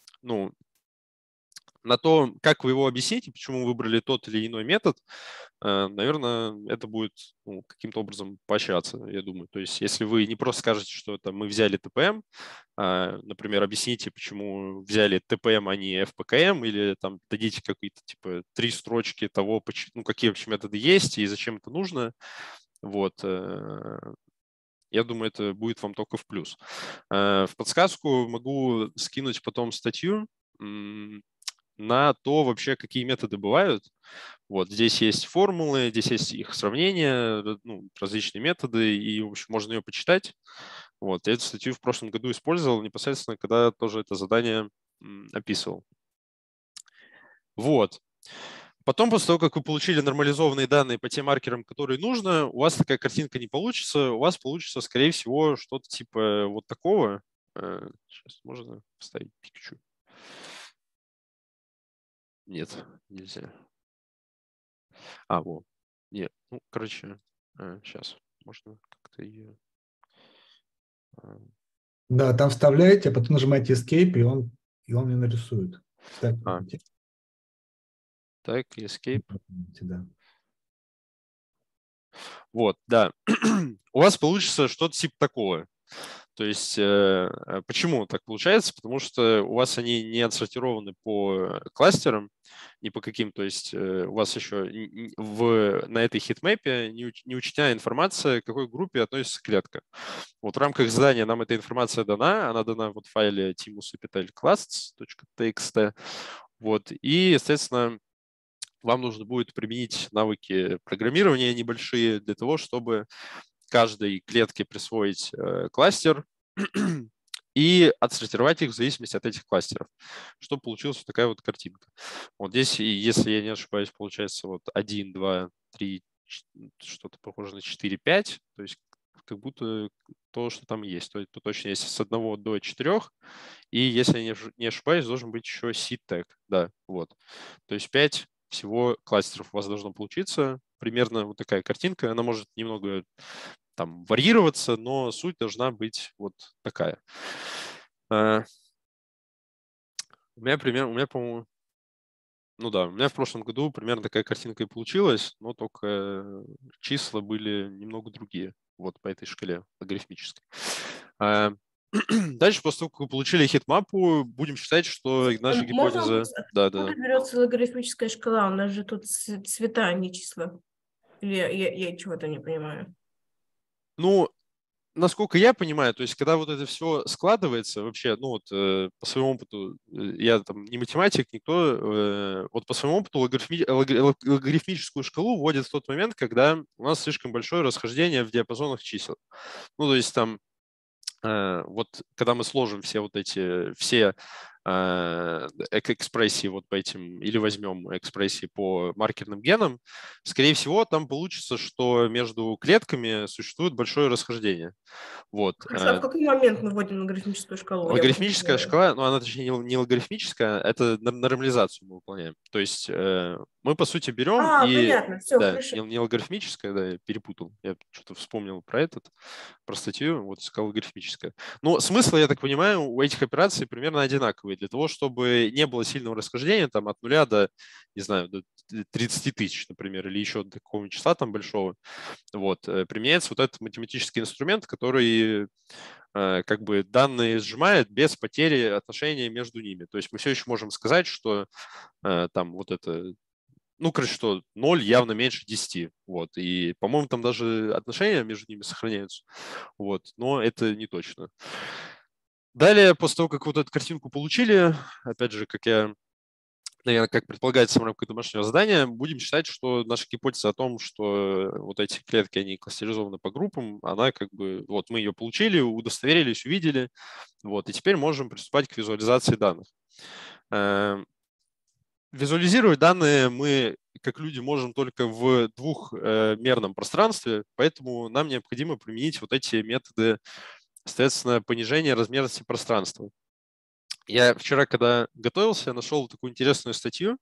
на то, как вы его объясните, почему вы выбрали тот или иной метод, наверное, это будет каким-то образом поощряться, я думаю. То есть если вы не просто скажете, что это мы взяли ТПМ, например, объясните, почему взяли ТПМ, а не ФПКМ, или там дадите какие-то типа 3 строчки того, какие вообще методы есть и зачем это нужно, вот, я думаю, это будет вам только в плюс. В подсказку могу скинуть потом статью на то вообще, какие методы бывают. Вот здесь есть формулы, здесь есть их сравнение, различные методы, и, в общем, можно ее почитать. Вот, я эту статью в прошлом году использовал непосредственно, когда тоже это задание описывал. Вот. Потом, после того, как вы получили нормализованные данные по тем маркерам, которые нужно, у вас такая картинка не получится, у вас получится, скорее всего, что-то типа вот такого. Сейчас можно вставить Пикачу. Нет, нельзя. Вот. Нет, короче, сейчас можно как-то ее... Да, там вставляете, а потом нажимаете Escape, и он мне нарисует. Так, Escape. Да. Вот, да. У вас получится что-то типа такого. То есть почему так получается? Потому что у вас они не отсортированы по кластерам, ни по каким. То есть у вас еще на этой хитмэпе не учтена информация, к какой группе относится клетка. Вот в рамках задания нам эта информация дана. Она дана вот в файле timus.clasts.txt. Вот. И, естественно, вам нужно будет применить навыки программирования небольшие для того, чтобы каждой клетке присвоить кластер и отсортировать их в зависимости от этих кластеров, чтобы получилась вот такая вот картинка. Вот здесь, если я не ошибаюсь, получается вот 1, 2, 3, что-то похоже на 4, 5, то есть как будто то, что там есть. То есть точно есть с 1 до 4, и если я не ошибаюсь, должен быть еще seed tag. Да, вот. То есть 5 всего кластеров у вас должно получиться. Примерно вот такая картинка. Она может немного там варьироваться, но суть должна быть вот такая. У меня, по-моему, у меня в прошлом году примерно такая картинка и получилась, но только числа были немного другие вот по этой шкале логарифмической. Дальше, после того, как вы получили хитмапу, будем считать, что наша гипотеза... Да. Берется логарифмическая шкала, у нас же тут цвета, а не числа. Или я чего-то не понимаю? Насколько я понимаю, то есть когда вот это все складывается, вообще, по своему опыту, я там не математик, никто, вот по своему опыту логарифмическую шкалу вводят в тот момент, когда у нас слишком большое расхождение в диапазонах чисел. То есть там вот когда мы сложим все вот эти, все экспрессии вот по этим, или возьмем экспрессии по маркерным генам, скорее всего, там получится, что между клетками существует большое расхождение. Вот. Хорошо, а в какой момент мы вводим логарифмическую шкалу? Я вот не Логарифмическая понимаю. шкала, но она точнее не логарифмическая, это нормализацию мы выполняем. То есть мы, по сути, берем и... Понятно, все, Да, хорошо. не логарифмическая, да, я перепутал. Я что-то вспомнил про про статью, вот сказал логарифмическая. Но смысл, я так понимаю, у этих операций примерно одинаковые. Для того, чтобы не было сильного расхождения там от 0 до, не знаю, до 30 тысяч, например, или еще до какого-нибудь числа там большого, вот, применяется вот этот математический инструмент, который как бы данные сжимает без потери отношения между ними. То есть мы все еще можем сказать, что там вот это, ну, короче, что 0 явно меньше 10. Вот. И, по-моему, там даже отношения между ними сохраняются. Вот. Но это не точно. Далее, после того, как вот эту картинку получили, опять же, наверное, как предполагается в рамках домашнего задания, будем считать, что наша гипотеза о том, что вот эти клетки, они кластеризованы по группам, она как бы, вот мы ее получили, удостоверились, увидели, вот, и теперь можем приступать к визуализации данных. Визуализировать данные мы, как люди, можем только в двухмерном пространстве, поэтому нам необходимо применить вот эти методы, соответственно, понижения размерности пространства. Я вчера, когда готовился, нашел такую интересную статью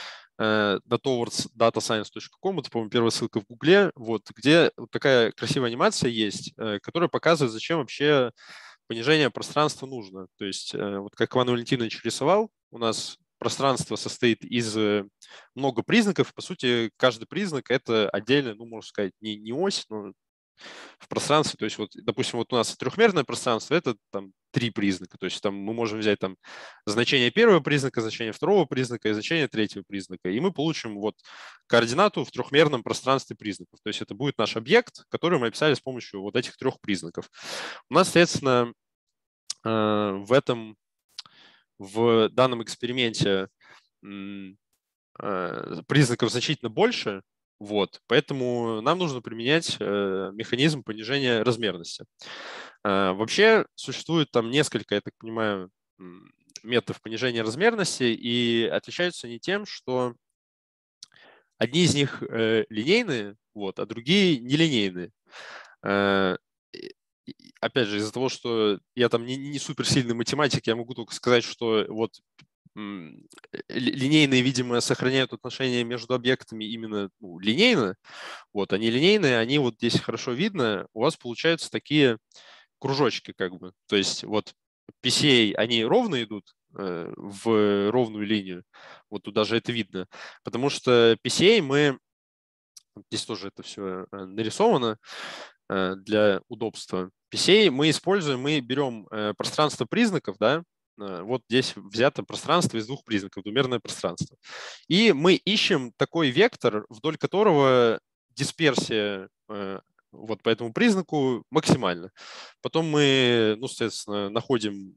towardsdatascience.com, это, по-моему, первая ссылка в Гугле, вот, где вот такая красивая анимация есть, которая показывает, зачем вообще понижение пространства нужно. То есть, вот как Иван Валентинович рисовал, у нас пространство состоит из много признаков. По сути, каждый признак — это отдельно, ну, можно сказать, не ось, но в пространстве. То есть, вот, допустим, вот у нас трехмерное пространство — это там 3 признака. То есть там мы можем взять там значение первого признака, значение второго признака и значение третьего признака. И мы получим вот координату в трехмерном пространстве признаков. То есть это будет наш объект, который мы описали с помощью вот этих 3 признаков. У нас, соответственно, в данном эксперименте признаков значительно больше, вот, поэтому нам нужно применять механизм понижения размерности. Вообще существует там несколько, я так понимаю, методов понижения размерности, и отличаются они тем, что одни из них линейные, вот, а другие нелинейные. Опять же, из-за того, что я там не суперсильный математик, я могу только сказать, что вот линейные, видимо, сохраняют отношения между объектами именно линейно. Вот, они линейные, они вот здесь хорошо видно. У вас получаются такие кружочки как бы. То есть вот PCA, они ровно идут в ровную линию. Вот тут даже это видно. Потому что PCA мы... Здесь тоже это все нарисовано для удобства. PCA мы используем, мы берем пространство признаков, да, вот здесь взято пространство из 2 признаков, двумерное пространство. И мы ищем такой вектор, вдоль которого дисперсия вот по этому признаку максимальна. Потом мы, ну, соответственно, находим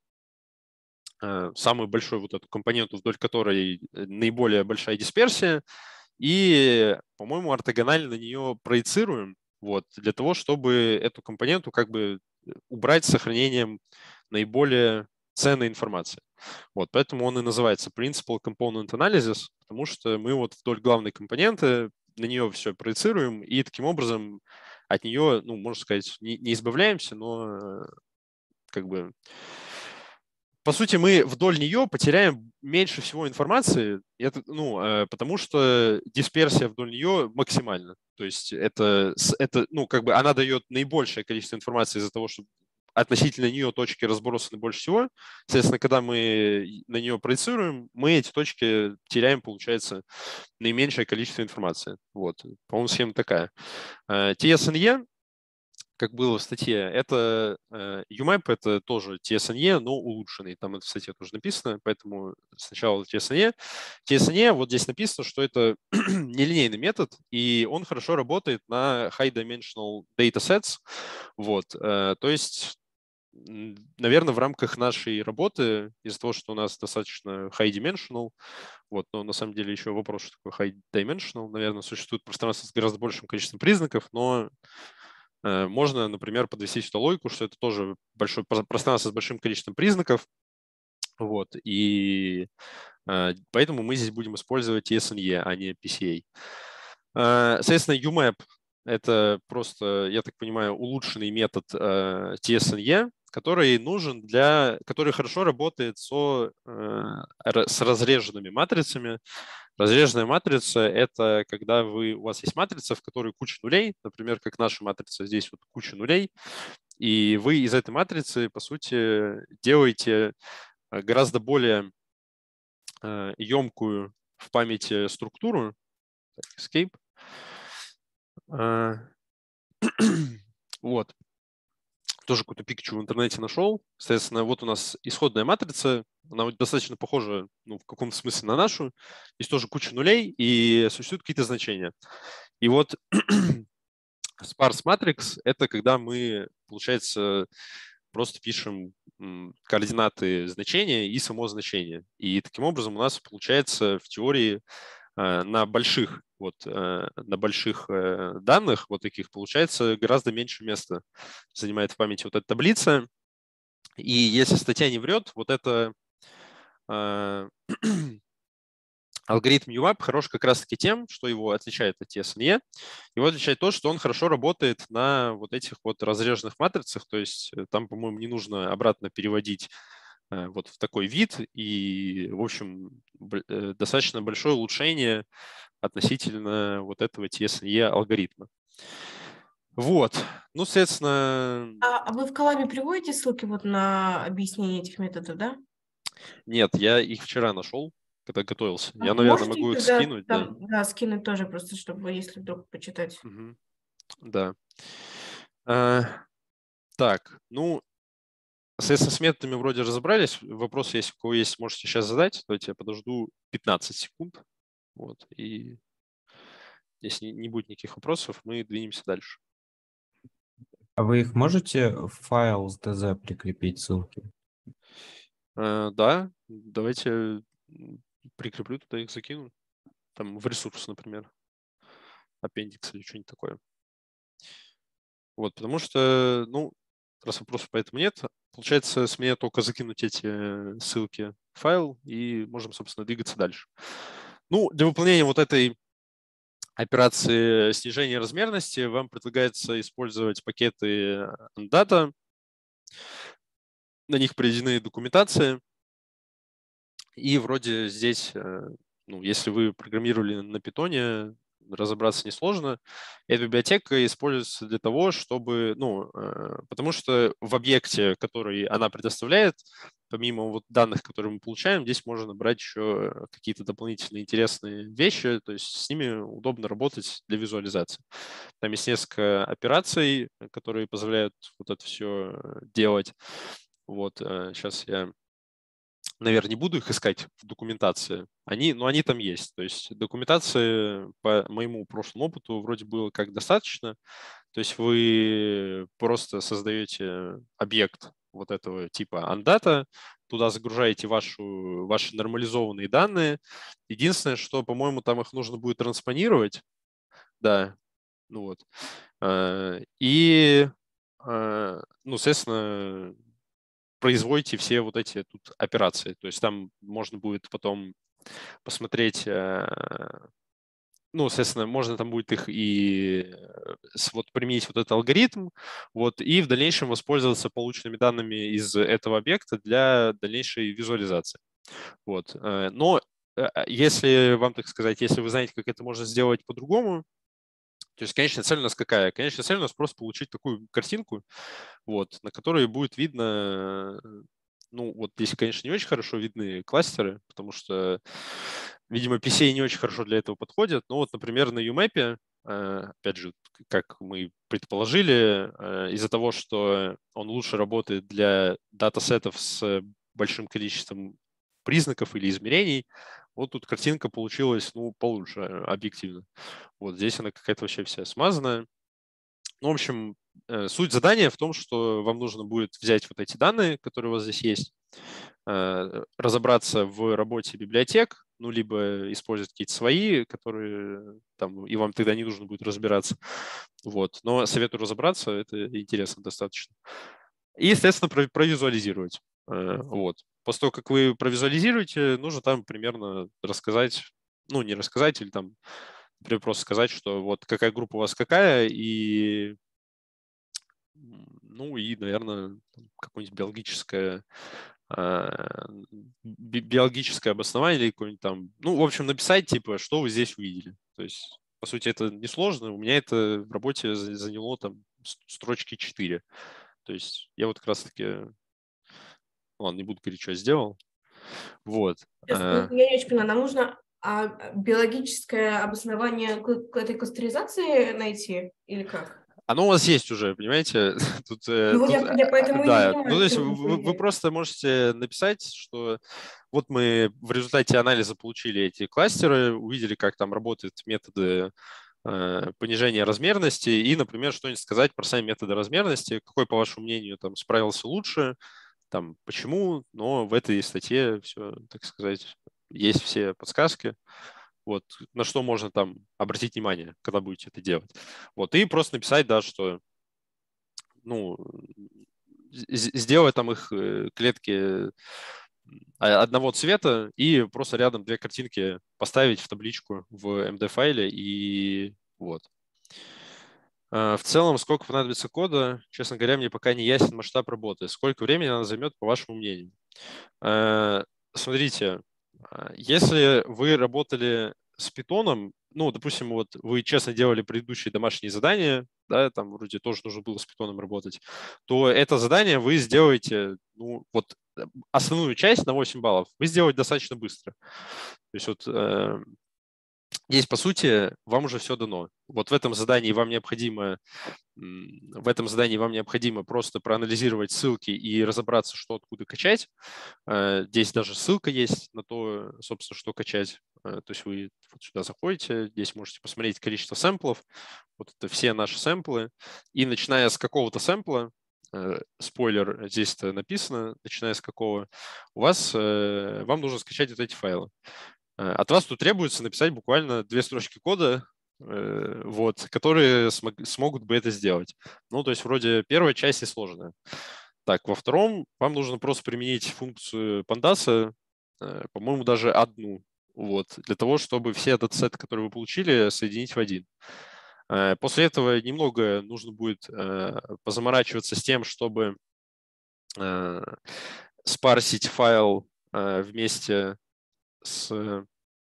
самую большую вот эту компоненту, вдоль которой наиболее большая дисперсия, и, по-моему, ортогонально на нее проецируем, вот, для того, чтобы эту компоненту как бы убрать с сохранением наиболее ценной информации. Вот, поэтому он и называется Principal Component Analysis, потому что мы вот вдоль главной компоненты на нее все проецируем, и таким образом от нее, ну, можно сказать, не избавляемся, но как бы... По сути, мы вдоль нее потеряем меньше всего информации, потому что дисперсия вдоль нее максимальна. То есть это, ну, как бы она дает наибольшее количество информации из-за того, что относительно нее точки разбросаны больше всего. Соответственно, когда мы на нее проецируем, мы эти точки теряем, получается, наименьшее количество информации. Вот, по-моему, схема такая. TSNE, как было в статье, это UMAP, это тоже TSNE, но улучшенный. Там это в статье тоже написано, поэтому сначала TSNE. TSNE, вот здесь написано, что это нелинейный метод, и он хорошо работает на high-dimensional datasets. Вот, то есть, наверное, в рамках нашей работы, из-за того, что у нас достаточно high-dimensional, вот, но на самом деле еще вопрос, что такое high-dimensional, наверное, существует пространство с гораздо большим количеством признаков, но можно, например, подвести сюда логику, что это тоже большое пространство с большим количеством признаков. Вот, и поэтому мы здесь будем использовать TSNE, а не PCA. Соответственно, UMAP – это просто, я так понимаю, улучшенный метод TSNE, который нужен который хорошо работает с разреженными матрицами. Разреженная матрица – это когда у вас есть матрица, в которой куча нулей, например, как наша матрица, здесь вот куча нулей, и вы из этой матрицы, по сути, делаете гораздо более емкую в памяти структуру. Escape. Вот. Тоже какую-то пикчу в интернете нашел. Соответственно, вот у нас исходная матрица. Она достаточно похожа, в каком-то смысле на нашу. Есть тоже куча нулей, и существуют какие-то значения. И вот sparse matrix – это когда мы, получается, просто пишем координаты значения и само значение. И таким образом у нас получается в теории на больших данных, вот таких, получается гораздо меньше места занимает в памяти вот эта таблица. И если статья не врет, вот это алгоритм UMAP хорош как раз-таки тем, что его отличает от TSNE. Его отличает то, что он хорошо работает на вот этих вот разреженных матрицах, то есть там, по-моему, не нужно обратно переводить вот в такой вид, и, в общем, достаточно большое улучшение относительно вот этого TSNE алгоритма. Вот, соответственно… А вы в Colab приводите ссылки вот на объяснение этих методов, да? Нет, я их вчера нашел, когда готовился. Я, наверное, Можете могу их тогда скинуть. да, скинуть тоже, просто чтобы, если вдруг почитать. Угу. Да. Так, соответственно, с методами вроде разобрались. Вопросы, если у кого есть, можете сейчас задать. Давайте я подожду 15 секунд. Вот, и если не будет никаких вопросов, мы двинемся дальше. А вы их можете в файл с DZ прикрепить ссылки? Да, давайте прикреплю, туда их закину. Там в ресурс, например. Аппендикс или что-нибудь такое. Вот, потому что, раз вопросов поэтому нет, получается, с меня только закинуть эти ссылки в файл, и можем, собственно, двигаться дальше. Для выполнения вот этой операции снижения размерности вам предлагается использовать пакеты Undata. На них приведены документации. И вроде здесь, если вы программировали на Python, разобраться несложно. Эта библиотека используется для того, чтобы, потому что в объекте, который она предоставляет, помимо вот данных, которые мы получаем, здесь можно брать еще какие-то дополнительные интересные вещи, то есть с ними удобно работать для визуализации. Там есть несколько операций, которые позволяют вот это все делать. Вот, сейчас я, наверное, не буду их искать в документации. Они там есть. То есть документации по моему прошлому опыту вроде было как достаточно. То есть вы просто создаете объект вот этого типа Undata, туда загружаете ваши нормализованные данные. Единственное, что, по-моему, там их нужно будет транспонировать. Да, вот. И, соответственно, производите все вот эти тут операции. То есть там можно будет потом посмотреть, соответственно, можно там будет их и применить вот этот алгоритм, и в дальнейшем воспользоваться полученными данными из этого объекта для дальнейшей визуализации. Но если вам, так сказать, если вы знаете, как это можно сделать по-другому, то есть конечная цель у нас какая? Конечная цель у нас просто получить такую картинку, на которой будет видно, здесь, конечно, не очень хорошо видны кластеры, потому что, видимо, PCA не очень хорошо для этого подходят. Но например, на UMAP, опять же, как мы предположили, из-за того, что он лучше работает для датасетов с большим количеством признаков или измерений, тут картинка получилась, получше объективно. Здесь она какая-то вообще вся смазанная. В общем, суть задания в том, что вам нужно будет взять вот эти данные, которые у вас здесь есть, разобраться в работе библиотек, ну, либо использовать какие-то свои, которые там, и вам тогда не нужно будет разбираться. Вот. Но советую разобраться, это интересно достаточно. И, естественно, провизуализировать. Вот. После того, как вы провизуализируете, нужно там примерно рассказать, ну, не рассказать, или там, например, просто сказать, что вот какая группа у вас какая, и, ну, и, наверное, какое-нибудь биологическое обоснование или какое-нибудь там, ну, в общем, написать, типа, что вы здесь увидели. То есть, по сути, это несложно. У меня это в работе заняло там строчки 4. То есть я вот как раз-таки, ладно, не буду говорить, что я сделал. Вот. Сейчас, я не очень поняла, нам нужно биологическое обоснование к этой кластеризации найти или как? Оно у вас есть уже, понимаете? Тут, Ну, вот я поэтому и не да, понимаю, ну, то есть что вы просто можете написать, что вот мы в результате анализа получили эти кластеры, увидели, как там работают методы понижения размерности и, например, что-нибудь сказать про сами методы размерности, какой, по вашему мнению, там справился лучше, там, почему, но в этой статье все, так сказать, есть все подсказки, вот, на что можно там обратить внимание, когда будете это делать. Вот, и просто написать, да, что, ну, сделать там их клетки одного цвета и просто рядом две картинки поставить в табличку в MD-файле и вот. В целом, сколько понадобится кода, честно говоря, мне пока не ясен масштаб работы. Сколько времени она займет, по вашему мнению? Смотрите, если вы работали с питоном, ну, допустим, вот вы честно делали предыдущие домашние задания, да, там вроде тоже нужно было с питоном работать, то это задание вы сделаете, ну, вот основную часть на 8 баллов вы сделаете достаточно быстро. То есть вот здесь, по сути, вам уже все дано. Вот в этом задании вам необходимо просто проанализировать ссылки и разобраться, что откуда качать. Здесь даже ссылка есть на то, собственно, что качать. То есть вы вот сюда заходите, здесь можете посмотреть количество сэмплов. Вот это все наши сэмплы. И начиная с какого-то сэмпла, спойлер, здесь это написано, начиная с какого, вам нужно скачать вот эти файлы. От вас тут требуется написать буквально 2 строчки кода, вот, которые смогут бы это сделать. Ну, то есть вроде первая часть и сложная. Так, во втором вам нужно просто применить функцию Pandas, по-моему, даже одну, вот, для того, чтобы все датасеты, которые вы получили, соединить в один. После этого немного нужно будет позаморачиваться с тем, чтобы спарсить файл вместе с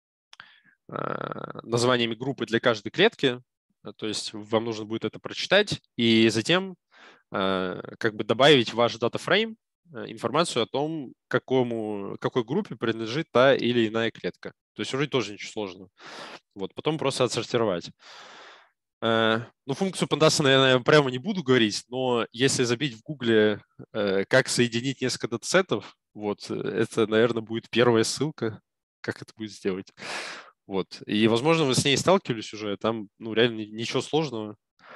названиями группы для каждой клетки. То есть вам нужно будет это прочитать и затем как бы добавить в ваш датафрейм информацию о том, какой группе принадлежит та или иная клетка. То есть уже тоже ничего сложного. Вот, потом просто отсортировать. Ну, функцию Pandas, наверное, я прямо не буду говорить, но если забить в Гугле, как соединить несколько датасетов, вот, это, наверное, будет первая ссылка, как это будет сделать. Вот. И, возможно, вы с ней сталкивались уже, там, ну, реально ничего сложного.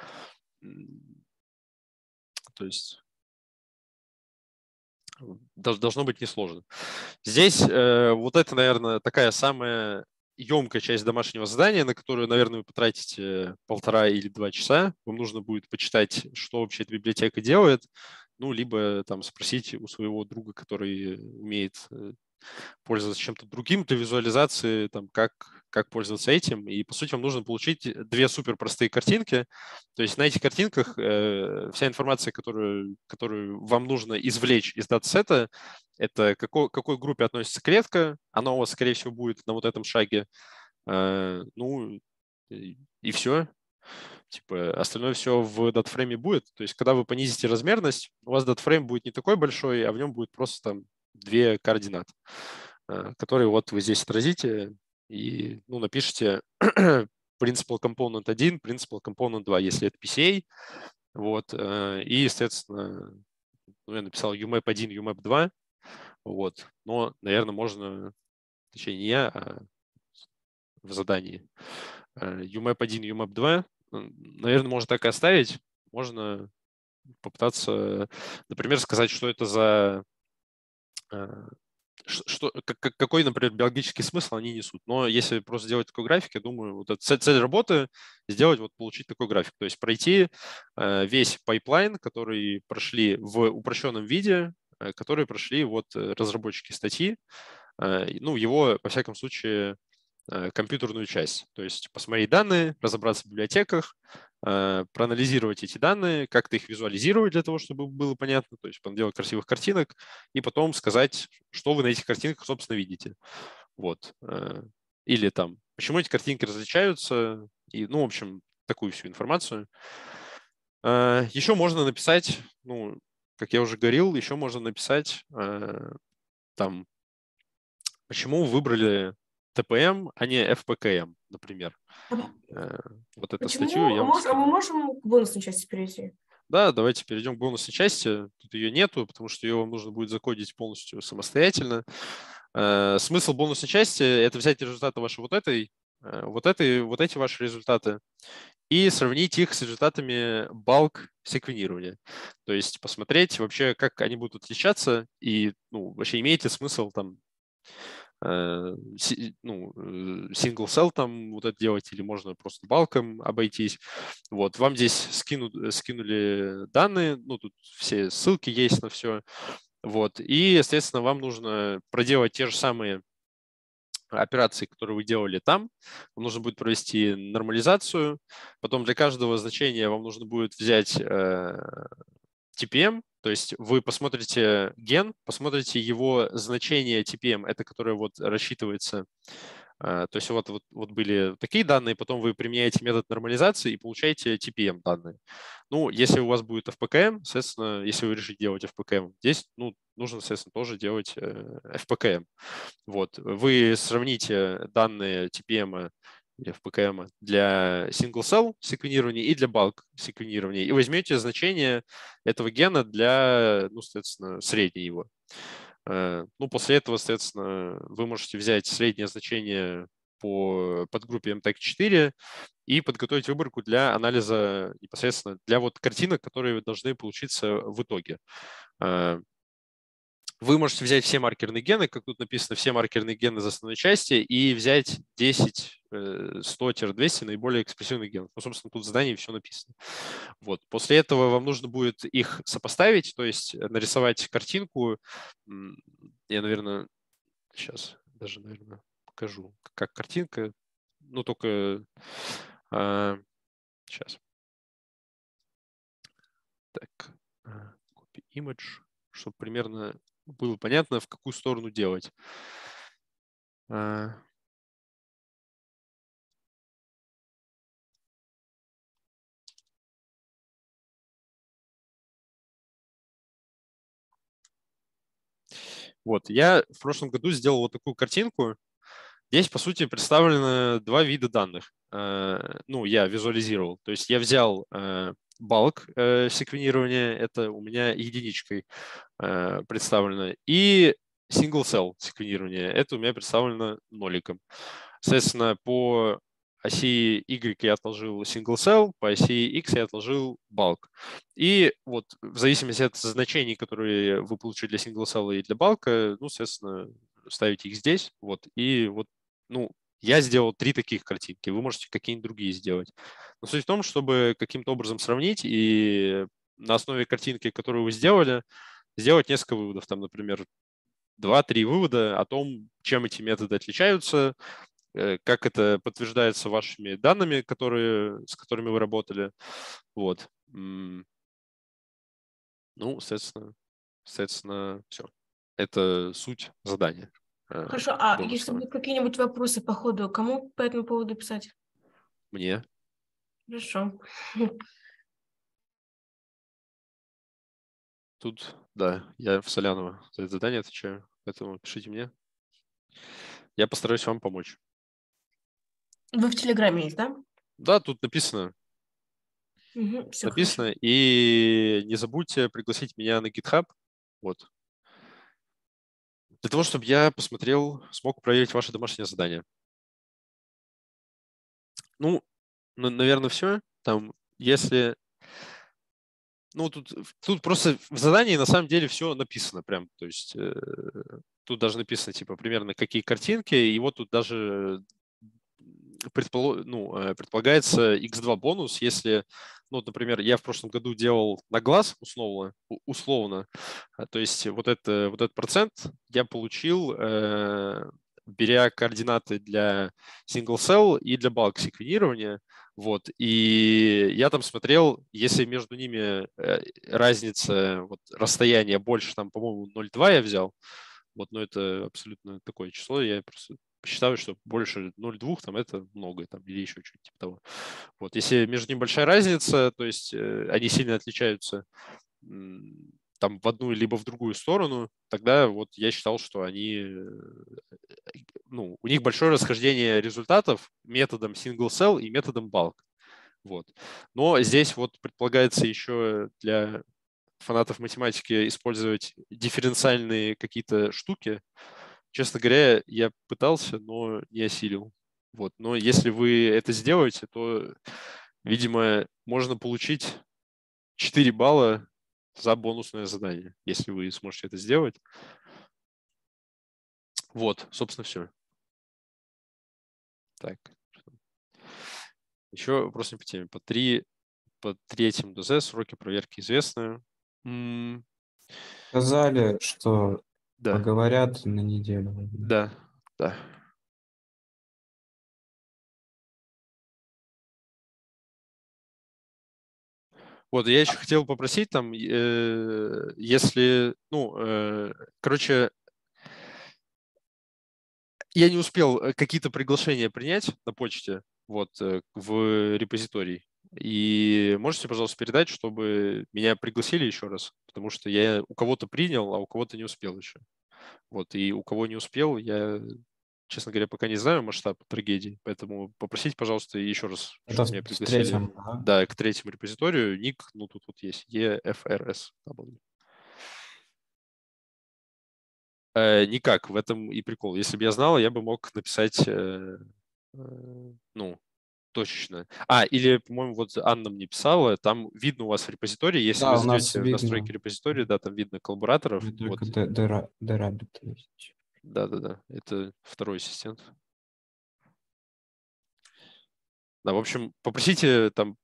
То есть должно быть несложно. Здесь вот это, наверное, такая самая емкая часть домашнего задания, на которую, наверное, вы потратите 1,5 или 2 часа. Вам нужно будет почитать, что вообще эта библиотека делает, ну, либо там спросить у своего друга, который умеет пользоваться чем-то другим для визуализации, там, как пользоваться этим. И, по сути, вам нужно получить 2 супер простые картинки. То есть на этих картинках вся информация, которую вам нужно извлечь из датасета, это к какой группе относится клетка. Она у вас, скорее всего, будет на вот этом шаге. Ну, и все. Типа, остальное все в датафрейме будет. То есть, когда вы понизите размерность, у вас датафрейм будет не такой большой, а в нем будет просто там 2 координаты, которые вот вы здесь отразите и, ну, напишите principal component 1, principal component 2, если это PCA. Вот, и, естественно, ну, я написал UMAP 1, UMAP 2. Вот, но, наверное, можно, точнее, не я, а в задании. UMAP 1, UMAP 2, наверное, можно так и оставить. Можно попытаться, например, сказать, что это за какой, например, биологический смысл они несут. Но если просто сделать такой график, я думаю, вот это цель работы сделать, вот получить такой график. То есть пройти весь пайплайн, который прошли в упрощенном виде, которые прошли вот разработчики статьи, ну, его, во всяком случае, компьютерную часть. То есть посмотреть данные, разобраться в библиотеках, проанализировать эти данные, как-то их визуализировать для того, чтобы было понятно, то есть делать красивых картинок, и потом сказать, что вы на этих картинках, собственно, видите. Вот. Или там, почему эти картинки различаются, и, ну, в общем, такую всю информацию. Еще можно написать, ну, как я уже говорил, еще можно написать там, почему выбрали ТПМ, а не FPKM, например. Вот эту статью я вам А мы скину. можем к бонусной части перейти? Да, давайте перейдем к бонусной части. Тут ее нету, потому что ее вам нужно будет закодить полностью самостоятельно. Смысл бонусной части – это взять результаты вашей вот эти ваши результаты и сравнить их с результатами bulk секвенирования. То есть посмотреть вообще, как они будут отличаться и, ну, вообще имеет ли смысл там single cell там вот это делать, или можно просто балком обойтись. Вот, вам здесь скинули данные, ну, тут все ссылки есть на все. Вот, и, естественно, вам нужно проделать те же самые операции, которые вы делали там. Вам нужно будет провести нормализацию. Потом для каждого значения вам нужно будет взять TPM, то есть вы посмотрите ген, посмотрите его значение TPM, это которое вот рассчитывается. То есть вот были такие данные, потом вы применяете метод нормализации и получаете TPM данные. Ну, если у вас будет FPKM, соответственно, если вы решите делать FPKM, здесь, ну, нужно, соответственно, тоже делать FPKM. Вот, вы сравните данные TPM или FPKM для single cell секвенирования и для bulk секвенирования и возьмете значение этого гена для, ну, соответственно, средней его. Ну, после этого, соответственно, вы можете взять среднее значение по подгруппе MTAG4 и подготовить выборку для анализа непосредственно для вот картинок, которые должны получиться в итоге. Вы можете взять все маркерные гены, как тут написано, все маркерные гены из основной части, и взять 10, 100-200 наиболее экспрессивных генов. Ну, собственно, тут в задании все написано. Вот. После этого вам нужно будет их сопоставить, то есть нарисовать картинку. Я, наверное, сейчас даже, наверное, покажу, как картинка. Ну, только сейчас. Так, copy image, чтобы примерно было понятно, в какую сторону делать. Вот, я в прошлом году сделал вот такую картинку. Здесь, по сути, представлены два вида данных. Ну, я визуализировал. То есть я взял bulk секвенирование, это у меня единичкой представлено, и single cell секвенирование, это у меня представлено ноликом. Соответственно, по оси Y я отложил single cell, по оси X я отложил bulk. И вот в зависимости от значений, которые вы получили для single cell и для bulk, ну, соответственно, ставите их здесь. Вот, и вот, ну, я сделал 3 таких картинки, вы можете какие-нибудь другие сделать. Но суть в том, чтобы каким-то образом сравнить и на основе картинки, которую вы сделали, сделать несколько выводов. Там, например, 2-3 вывода о том, чем эти методы отличаются, как это подтверждается вашими данными, с которыми вы работали. Вот. Ну, соответственно, все. Это суть задания. Хорошо, а бонусного. если будут какие-нибудь вопросы по ходу, кому по этому поводу писать? Мне. Хорошо. Тут, да, я в Солянова за это задание отвечаю, поэтому пишите мне. Я постараюсь вам помочь. Вы в Телеграме есть, да? Да, тут написано. Все Написано. хорошо. И не забудьте пригласить меня на GitHub. Вот. Для того, чтобы я посмотрел, смог проверить ваше домашнее задание. Ну, наверное, все. Там, если Ну, тут просто в задании на самом деле все написано прям. То есть тут даже написано, типа, примерно какие картинки, и вот тут даже предполагается x2 бонус, если, ну, вот, например, я в прошлом году делал на глаз условно, то есть вот этот процент я получил, беря координаты для single cell и для bulk секвенирования, вот, и я там смотрел, если между ними разница, вот, расстояние больше, там, по-моему, 0,2 я взял, вот, но это абсолютно такое число, я просто считаю, что больше 0,2 там это много, там, или еще что-то типа того. Вот, если между ними большая разница, то есть они сильно отличаются там в одну либо в другую сторону, тогда вот я считал, что они, ну, у них большое расхождение результатов методом single cell и методом bulk. Вот. Но здесь вот предполагается еще для фанатов математики использовать дифференциальные какие-то штуки. Честно говоря, я пытался, но не осилил. Вот. Но если вы это сделаете, то, видимо, можно получить 4 балла за бонусное задание, если вы сможете это сделать. Вот, собственно, все. Так. Еще вопрос не по теме. По третьему ДЗ сроки проверки известны. Сказали, что Да, поговорят на неделю. да. Вот, я еще хотел попросить там, если, короче, я не успел какие-то приглашения принять на почте, вот, в репозиторий. И можете, пожалуйста, передать, чтобы меня пригласили еще раз, потому что я у кого-то принял, а у кого-то не успел еще. Вот, и у кого не успел, я, честно говоря, пока не знаю масштаб трагедии, поэтому попросите, пожалуйста, еще раз, Это чтобы меня в пригласили. третьем, да? Да, к третьему репозиторию. Ник, ну, тут вот есть, EFRSW. Никак, в этом и прикол. Если бы я знал, я бы мог написать, точечно. Или, по-моему, вот Анна мне писала, там видно у вас в репозитории, если Да, вы у нас зайдете в видно. настройки репозитория, да, там видно коллабораторов. Мне Вот. только Derabbit есть. Да, это второй ассистент. Да, в общем, попросите там...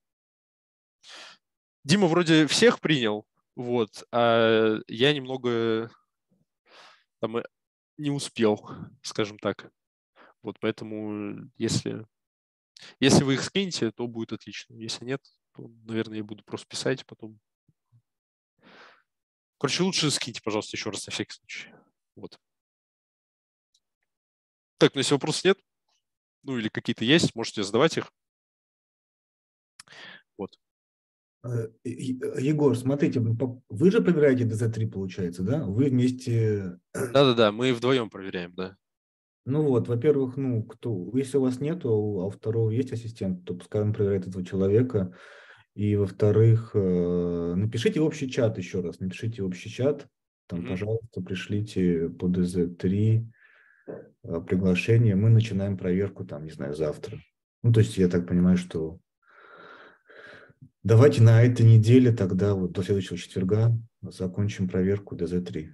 Дима вроде всех принял, вот, а я немного там не успел, скажем так. Вот поэтому, если вы их скинете, то будет отлично. Если нет, то, наверное, я буду просто писать потом. Короче, лучше скиньте, пожалуйста, еще раз на всякий случай. Вот. Так, ну если вопросов нет, ну или какие-то есть, можете задавать их. Вот. Егор, смотрите, вы же проверяете DZ3, получается, да? Вы вместе... Да, мы вдвоем проверяем, да. Ну вот, во-первых, если у вас нету, а у второго есть ассистент, то пускай он проверяет этого человека. И, во-вторых, напишите в общий чат еще раз, напишите в общий чат, там, пожалуйста, пришлите по DZ3 приглашение, мы начинаем проверку, там, не знаю, завтра. Ну, то есть я так понимаю, что давайте на этой неделе тогда вот до следующего четверга закончим проверку DZ3.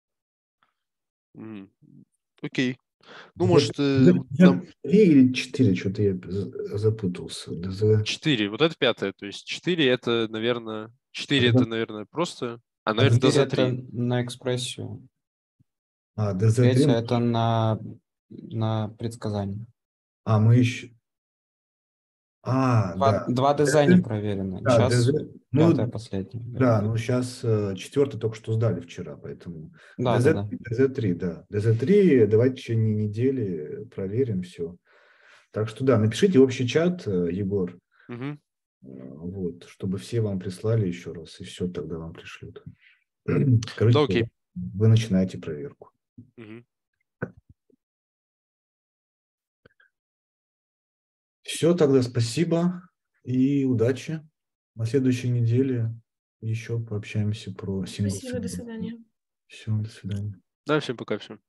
Окей. Ну, может... 3 или 4, что-то я запутался. 4, вот это 5, то есть 4 это, наверное... 4 это, наверное, просто... наверное, DZ3 DZ3. это на экспрессию. DZ3 это на предсказание. Мы еще... да. Два ДЗ не проверено. Да, сейчас DZ, пятое, последнее. Да, сейчас четвертый только что сдали вчера, поэтому Да. DZ3, да. DZ3 давайте в течение недели проверим все. Так что да, напишите в общий чат, Егор, вот, чтобы все вам прислали еще раз, и все тогда вам пришлют. Короче, окей. Вы начинаете проверку. Все, тогда спасибо и удачи. На следующей неделе еще пообщаемся про сингл. Спасибо, до свидания. Все, до свидания. Да, всем пока, всем.